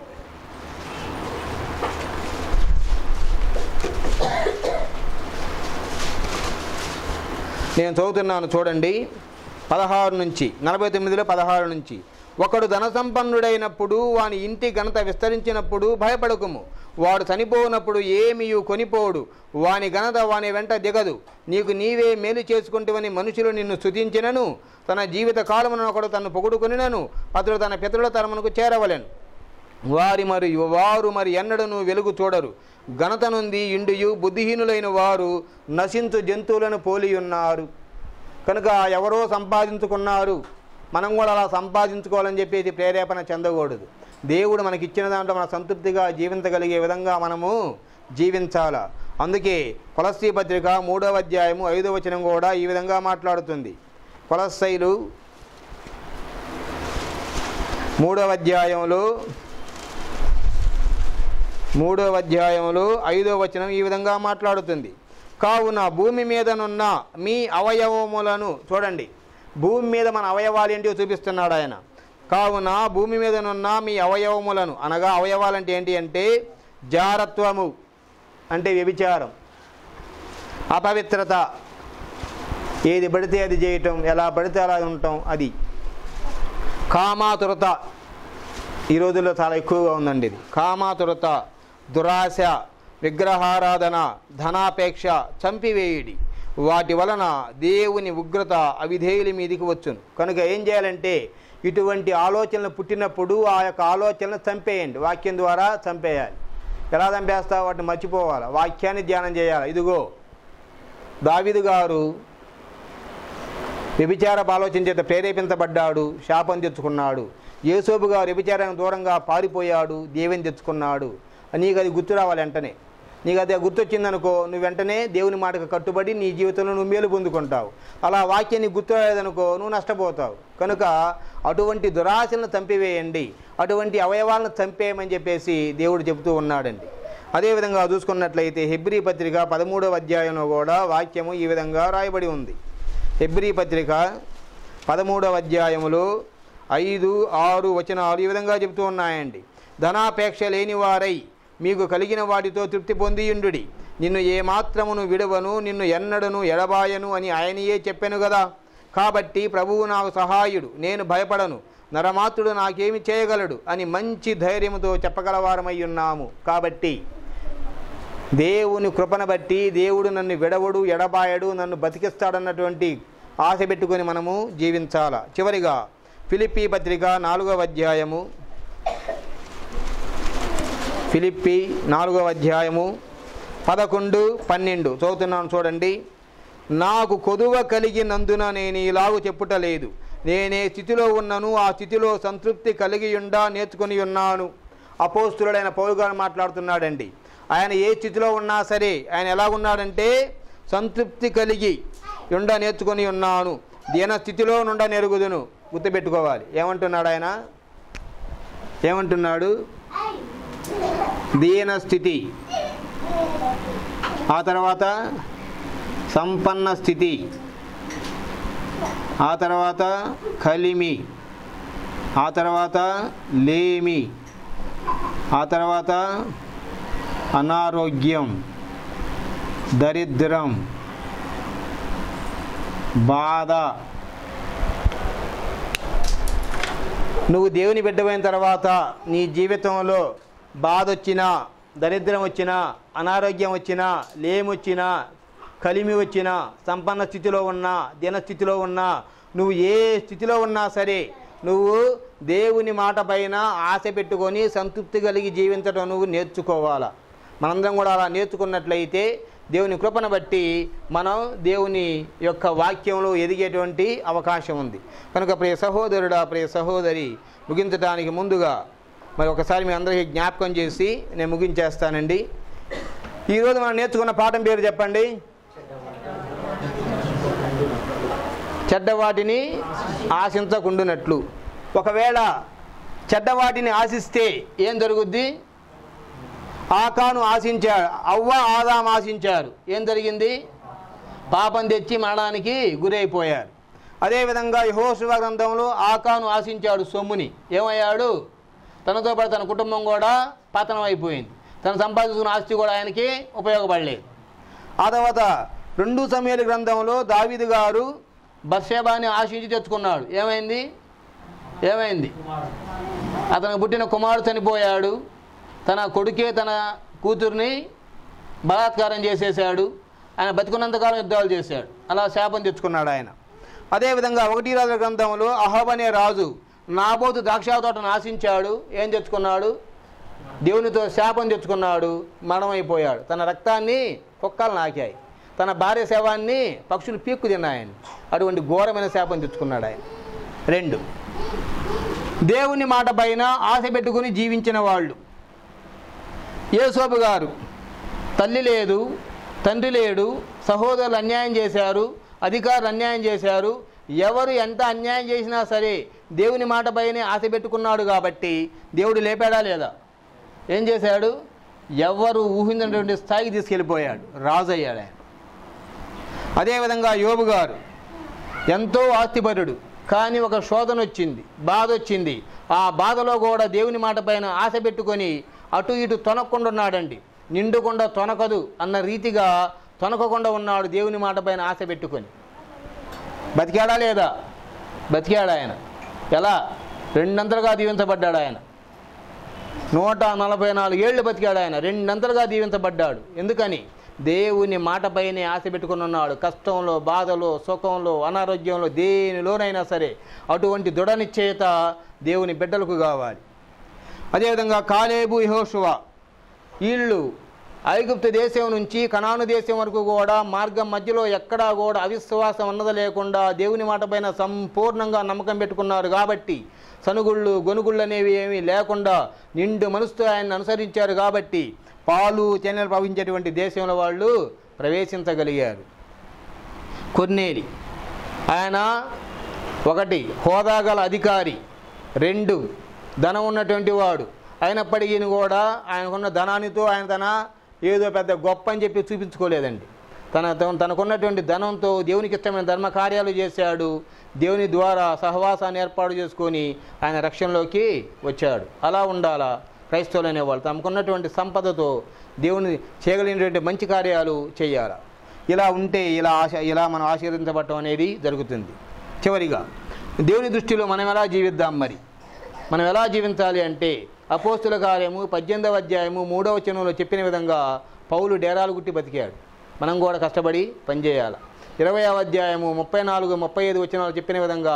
నేను చదువుతున్నాను చూడండి. పదహారు నుంచి నలభై తొమ్మిదిలో పదహారు నుంచి. ఒకడు ధన సంపన్నుడైనప్పుడు వాని ఇంటి ఘనత విస్తరించినప్పుడు భయపడకుము. వాడు చనిపోనప్పుడు ఏమీయు కొనిపోడు. వాని ఘనత వాని వెంట దిగదు. నీకు నీవే మేలు చేసుకుంటువని మనుషులు నిన్ను స్తుతించినను, తన జీవిత కాలమున ఒకడు తను పొగుడుకొనినను అతడు తన పితరుల తరమునకు చేరవలెను. వారి మరి వారు మరి ఎన్నడను వెలుగు చూడరు. ఘనత నుండి ఇండియు బుద్ధిహీనులైన వారు నశించు జంతువులను పోలి ఉన్నారు. కనుక ఎవరో సంపాదించుకున్నారు, మనం కూడా అలా సంపాదించుకోవాలని చెప్పేసి ప్రేరేపణ చెందకూడదు. దేవుడు మనకి ఇచ్చిన దాంట్లో మన సంతృప్తిగా జీవించగలిగే విధంగా మనము జీవించాలా. అందుకే కొలస్సీ పత్రిక మూడవ అధ్యాయము ఐదవ వచనం కూడా ఈ విధంగా మాట్లాడుతుంది. కొలస్సీలు మూడవ అధ్యాయంలో మూడవ అధ్యాయంలో ఐదవ వచనం ఈ విధంగా మాట్లాడుతుంది. కావున భూమి మీదనున్న మీ అవయవములను చూడండి. భూమి మీద మన అవయవాలు ఏంటివో చూపిస్తున్నాడు ఆయన. కావున భూమి మీదనున్న మీ అవయవములను, అనగా అవయవాలంటే ఏంటి అంటే జారత్వము అంటే వ్యభిచారం, అపవిత్రత, ఏది పడితే అది చేయటం, ఎలా పడితే అలా ఉండటం, అది కామాతురత ఈ రోజుల్లో చాలా ఎక్కువగా ఉందండి. ఇది కామాతురత, దురాశ, విగ్రహారాధన, ధనాపేక్ష, చంపివేయుడి, వాటి వలన దేవుని ఉగ్రత అవిధేయుల మీదికి వచ్చును. కనుక ఏం చేయాలంటే ఇటువంటి ఆలోచనలు పుట్టినప్పుడు ఆ యొక్క ఆలోచనలు చంపేయండి. వాక్యం ద్వారా చంపేయాలి. ఎలా చంపేస్తావు? వాటిని మర్చిపోవాలి. వాక్యాన్ని ధ్యానం చేయాలి. ఇదిగో దావీదు గారు వ్యభిచారపు ఆలోచన చేత ప్రేరేపించబడ్డాడు, శాపం తెచ్చుకున్నాడు. యేసోబు గారు వ్యభిచారానికి దూరంగా పారిపోయాడు, దేవుని తెచ్చుకున్నాడు. నీకు అది గుర్తు రావాలి. వెంటనే నీకు అది గుర్తొచ్చిందనుకో, నువ్వు వెంటనే దేవుని మాటకు కట్టుబడి నీ జీవితంలో నువ్వు మేలు పొందుకుంటావు. అలా వాక్యాన్ని గుర్తు రాలేదనుకో నువ్వు నష్టపోతావు. కనుక అటువంటి దురాశలను చంపివేయండి, అటువంటి అవయవాలను చంపేయమని చెప్పేసి దేవుడు చెబుతూ ఉన్నాడండి. అదేవిధంగా చూసుకున్నట్లయితే హెబ్రీ పత్రిక పదమూడవ అధ్యాయంలో కూడా వాక్యము ఈ విధంగా రాయబడి ఉంది. హెబ్రీ పత్రిక పదమూడవ అధ్యాయములో ఐదు ఆరు వచనాలు ఈ విధంగా చెబుతూ ఉన్నాయండి. ధనాపేక్ష లేని వారై మీకు కలిగిన వాటితో తృప్తి పొందియుండుడి. నిన్ను ఏమాత్రమును విడవను, నిన్ను ఎన్నడను ఎడబాయను అని ఆయనయే చెప్పాను కదా. కాబట్టి ప్రభువు నాకు సహాయుడు, నేను భయపడను, నరమాత్రుడు నాకేమి చేయగలడు అని మంచి ధైర్యంతో చెప్పగలవారమై ఉన్నాము. కాబట్టి దేవుని కృపను బట్టి దేవుడు నన్ను విడవడు, ఎడబాయడు, నన్ను బతికిస్తాడన్నటువంటి ఆశ పెట్టుకొని మనము జీవించాల. చివరిగా ఫిలిప్పీ పత్రిక నాలుగవ అధ్యాయము ఫిలిప్పీ నాలుగవ అధ్యాయము పదకొండు పన్నెండు చదువుతున్నాను చూడండి. నాకు కొదువ కలిగినందున నేను ఇలాగూ చెప్పుటలేదు. నేనే స్థితిలో ఉన్నను, ఆ స్థితిలో సంతృప్తి కలిగి ఉండా నేర్చుకొని ఉన్నాను. అపోస్తులుడైన పౌలు గారు మాట్లాడుతున్నాడండి. ఆయన ఏ స్థితిలో ఉన్నా సరే ఆయన ఎలాగున్నాడంటే సంతృప్తి కలిగి ఉండ నేర్చుకొని ఉన్నాను, దీన స్థితిలో నుండ నెరుగుదును. గుర్తుపెట్టుకోవాలి. ఏమంటున్నాడు ఆయన? ఏమంటున్నాడు? దీన స్థితి, ఆ తర్వాత సంపన్న స్థితి, ఆ తర్వాత కలిమి, ఆ తర్వాత లేమి, ఆ తర్వాత అనారోగ్యం, దరిద్రం, బాధ. నువ్వు దేవుని బిడ్డమైన తర్వాత నీ జీవితంలో బాధ వచ్చినా, దరిద్రం వచ్చినా, అనారోగ్యం వచ్చినా, లేమొచ్చినా, కలిమి వచ్చినా, సంపన్న స్థితిలో ఉన్నా, దీనస్థితిలో ఉన్నా, నువ్వు ఏ స్థితిలో ఉన్నా సరే నువ్వు దేవుని మాట పైన ఆశ పెట్టుకొని సంతృప్తి కలిగి జీవించడం నువ్వు నేర్చుకోవాలా. మనందరం కూడా అలా నేర్చుకున్నట్లయితే దేవుని కృపను బట్టి మనం దేవుని యొక్క వాక్యంలో ఎదిగేటువంటి అవకాశం ఉంది. కనుక ప్రియ సహోదరుడా, ప్రియ సహోదరి, ముగించడానికి ముందుగా మరి ఒకసారి మీ అందరికీ జ్ఞాపకం చేసి నేను ముగించేస్తానండి. ఈరోజు మనం నేర్చుకున్న పాఠం పేరు చెప్పండి. చెడ్డవాటిని ఆశించకుండునట్లు. ఒకవేళ చెడ్డవాటిని ఆశిస్తే ఏం జరుగుద్ది? ఆకాను ఆశించాడు, అవ్వ ఆదాం ఆశించారు. ఏం జరిగింది? పాపం తెచ్చి మరణానికి గురైపోయారు. అదేవిధంగా యెహోషువ గ్రంథంలో ఆకాను ఆశించాడు సొమ్ముని. ఏమయ్యాడు? తనతో పాటు తన కుటుంబం కూడా పతనం అయిపోయింది. తను సంపాదించుకున్న ఆస్తి కూడా ఆయనకి ఉపయోగపడలేదు. ఆ తర్వాత రెండు సమూయేలు గ్రంథంలో దావీదు గారు బత్షెబాని ఆశించి తెచ్చుకున్నాడు. ఏమైంది? ఏమైంది? అతనికి పుట్టిన కుమారుడు చనిపోయాడు. తన కొడుకే తన కూతుర్ని బలాత్కారం చేసేసాడు. ఆయన బతికున్నంతకాలం యుద్ధాలు చేశాడు. అలా శాపం తెచ్చుకున్నాడు ఆయన. అదేవిధంగా ఒకటి రాజుల గ్రంథంలో అహాబ్ అనే రాజు నాబోతు ద్రాక్ష తోటను ఆశించాడు. ఏం తెచ్చుకున్నాడు? దేవునితో శాపం తెచ్చుకున్నాడు. మరణమైపోయాడు. తన రక్తాన్ని కుక్కలు నాకాయి, తన భార్య శవాన్ని పక్షులు పీక్కు తిన్నాయని. అటువంటి ఘోరమైన శాపం తెచ్చుకున్నాడు ఆయన. రెండు, దేవుని మాట పైన ఆశ పెట్టుకుని జీవించిన వాళ్ళు. యేసోబు గారు తల్లి లేదు, తండ్రి లేడు, సహోదరులు అన్యాయం చేశారు, అధికారులు అన్యాయం చేశారు. ఎవరు ఎంత అన్యాయం చేసినా సరే దేవుని మాట పైనే ఆశ పెట్టుకున్నాడు కాబట్టి దేవుడు లేపాడా లేదా? ఏం చేశాడు? ఎవరు ఊహించినటువంటి స్థాయికి తీసుకెళ్ళిపోయాడు, రాజు అయ్యాడు ఆయన. అదేవిధంగా యోబు గారు ఎంతో ఆస్తిపరుడు, కానీ ఒక శోధన వచ్చింది, బాధ వచ్చింది. ఆ బాధలో కూడా దేవుని మాట పైన ఆశ పెట్టుకొని అటు ఇటు తొనకుండా ఉన్నాడండి. నిండుకుండా తొనకదు అన్న రీతిగా తొనకకుండా ఉన్నాడు దేవుని మాట పైన ఆశ పెట్టుకొని. బతికాడా లేదా? బతికాడు ఆయన. ఎలా? రెండంతలుగా దీవించబడ్డాడు ఆయన. నూట నలభై నాలుగు ఏళ్ళు బతికాడు ఆయన. రెండంతలుగా దీవించబడ్డాడు. ఎందుకని? దేవుని మాటపైనే ఆశ పెట్టుకుని ఉన్నాడు. కష్టంలో, బాధలో, సుఖంలో, అనారోగ్యంలో, దేనిలోనైనా సరే అటువంటి దృఢ నిశ్చయత దేవుని బిడ్డలకు కావాలి. అదేవిధంగా కాలేబు, యెహోషువ వీళ్ళు ఐగుప్తు దేశం నుంచి కనాను దేశం వరకు కూడా మార్గం మధ్యలో ఎక్కడా కూడా అవిశ్వాసం ఉన్నది లేకుండా దేవుని మాట పైన సంపూర్ణంగా నమ్మకం పెట్టుకున్నారు. కాబట్టి సనుగుళ్ళు, గొనుగుళ్ళు అనేవి ఏమీ లేకుండా నిండు మనసుతో ఆయన్ని అనుసరించారు. కాబట్టి పాలు తేనెలు ప్రవహించేటువంటి దేశంలో వాళ్ళు ప్రవేశించగలిగారు. కొర్నేలి ఆయన ఒకటి హోదాగల అధికారి, రెండు ధనం ఉన్నటువంటి వాడు. అయినప్పటికీ కూడా ఆయనకున్న ధనానితో ఆయన తన ఏదో పెద్ద గొప్ప అని చెప్పి చూపించుకోలేదండి. తన తనకున్నటువంటి ధనంతో దేవునికి ఇష్టమైన ధర్మ కార్యాలు చేశాడు. దేవుని ద్వారా సహవాసాన్ని ఏర్పాటు చేసుకొని ఆయన రక్షణలోకి వచ్చాడు. అలా ఉండాలా క్రైస్తవులు అనేవాళ్ళు. తమకున్నటువంటి సంపదతో దేవుని చేయగలిగినటువంటి మంచి కార్యాలు చేయాలి. ఇలా ఉంటే ఇలా ఆశ ఇలా మనం ఆశీర్వదించబడటం అనేది జరుగుతుంది. చివరిగా దేవుని దృష్టిలో మనం ఎలా జీవిద్దాం? మరి మనం ఎలా జీవించాలి అంటే అపోస్తుల కార్యము పద్దెనిమిదవ అధ్యాయము మూడవ వచనంలో చెప్పిన విధంగా పౌలు డేరాలు గుట్టి బతికాడు. మనం కూడా కష్టపడి పనిచేయాలి. ఇరవైవ అధ్యాయము ముప్పై నాలుగు ముప్పై ఐదు వచనాలు చెప్పిన విధంగా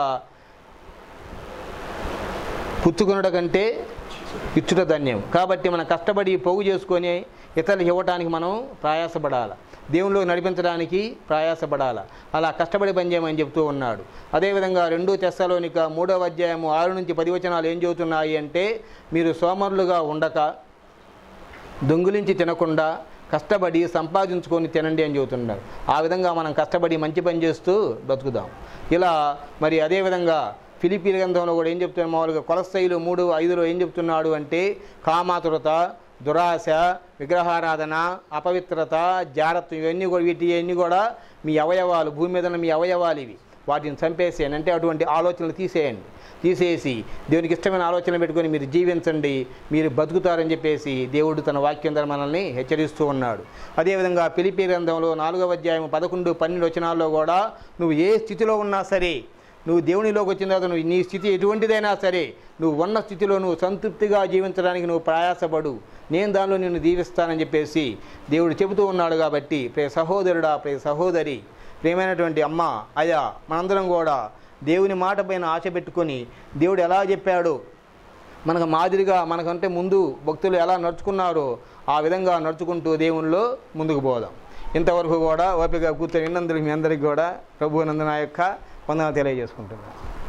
పుచ్చుకొనుట కంటే ఇచ్చుట ధన్యం. కాబట్టి మనం కష్టపడి పోగు చేసుకొని ఇతరులకు ఇవ్వటానికి మనం ప్రయాసపడాలి. దేవునిలో నడిపించడానికి ప్రయాసపడాలి. అలా కష్టపడి పనిచేయమని చెప్తూ ఉన్నాడు. అదేవిధంగా రెండు తెస్సలోనిక మూడవ అధ్యాయము ఆరు నుంచి పది వచనాలు ఏం చెబుతున్నాయి అంటే మీరు సోమరులుగా ఉండక దొంగిలించి తినకుండా కష్టపడి సంపాదించుకొని తినండి అని చెబుతున్నారు. ఆ విధంగా మనం కష్టపడి మంచి పని చేస్తూ బ్రతుకుదాం. ఇలా మరి అదేవిధంగా ఫిలిప్పీ గ్రంథంలో కూడా ఏం చెప్తున్నారు? మామూలుగా కొలస్సైలు మూడు ఐదులో ఏం చెప్తున్నాడు అంటే కామాతురత, దురాశ, విగ్రహారాధన, అపవిత్రత, జారత్వం ఇవన్నీ కూడా వీటి ఇవన్నీ కూడా మీ అవయవాలు, భూమి మీద ఉన్న మీ అవయవాలు ఇవి. వాటిని చంపేసేయండి. అంటే అటువంటి ఆలోచనలు తీసేయండి. తీసేసి దేవునికి ఇష్టమైన ఆలోచనలు పెట్టుకొని మీరు జీవించండి, మీరు బతుకుతారని చెప్పేసి దేవుడు తన వాక్యం ద్వారా మనల్ని హెచ్చరిస్తూ ఉన్నాడు. అదేవిధంగా ఫిలిప్పీ గ్రంథంలో నాలుగవ అధ్యాయం పదకొండు పన్నెండు వచనాల్లో కూడా నువ్వు ఏ స్థితిలో ఉన్నా సరే, నువ్వు దేవునిలోకి వచ్చిన తర్వాత నువ్వు నీ స్థితి ఎటువంటిదైనా సరే నువ్వు ఉన్న స్థితిలో నువ్వు సంతృప్తిగా జీవించడానికి నువ్వు ప్రయాసపడు, నేను దానిలో నిన్ను దీవిస్తానని చెప్పేసి దేవుడు చెబుతూ ఉన్నాడు. కాబట్టి ప్రియ సహోదరుడా, ప్రియ సహోదరి, ప్రియమైనటువంటి అమ్మ, అయ్యా, మనందరం కూడా దేవుని మాట పైన ఆశ పెట్టుకొని దేవుడు ఎలా చెప్పాడో మనకు మాదిరిగా మనకంటే ముందు భక్తులు ఎలా నడుచుకున్నారో ఆ విధంగా నడుచుకుంటూ దేవునిలో ముందుకు పోదాం. ఇంతవరకు కూడా ఓపిక కూర్చొని విన్నందుకు మీ అందరికీ కూడా ప్రభువునందు నా యొక్క వందనాలు తెలియజేసుకుంటున్నాను.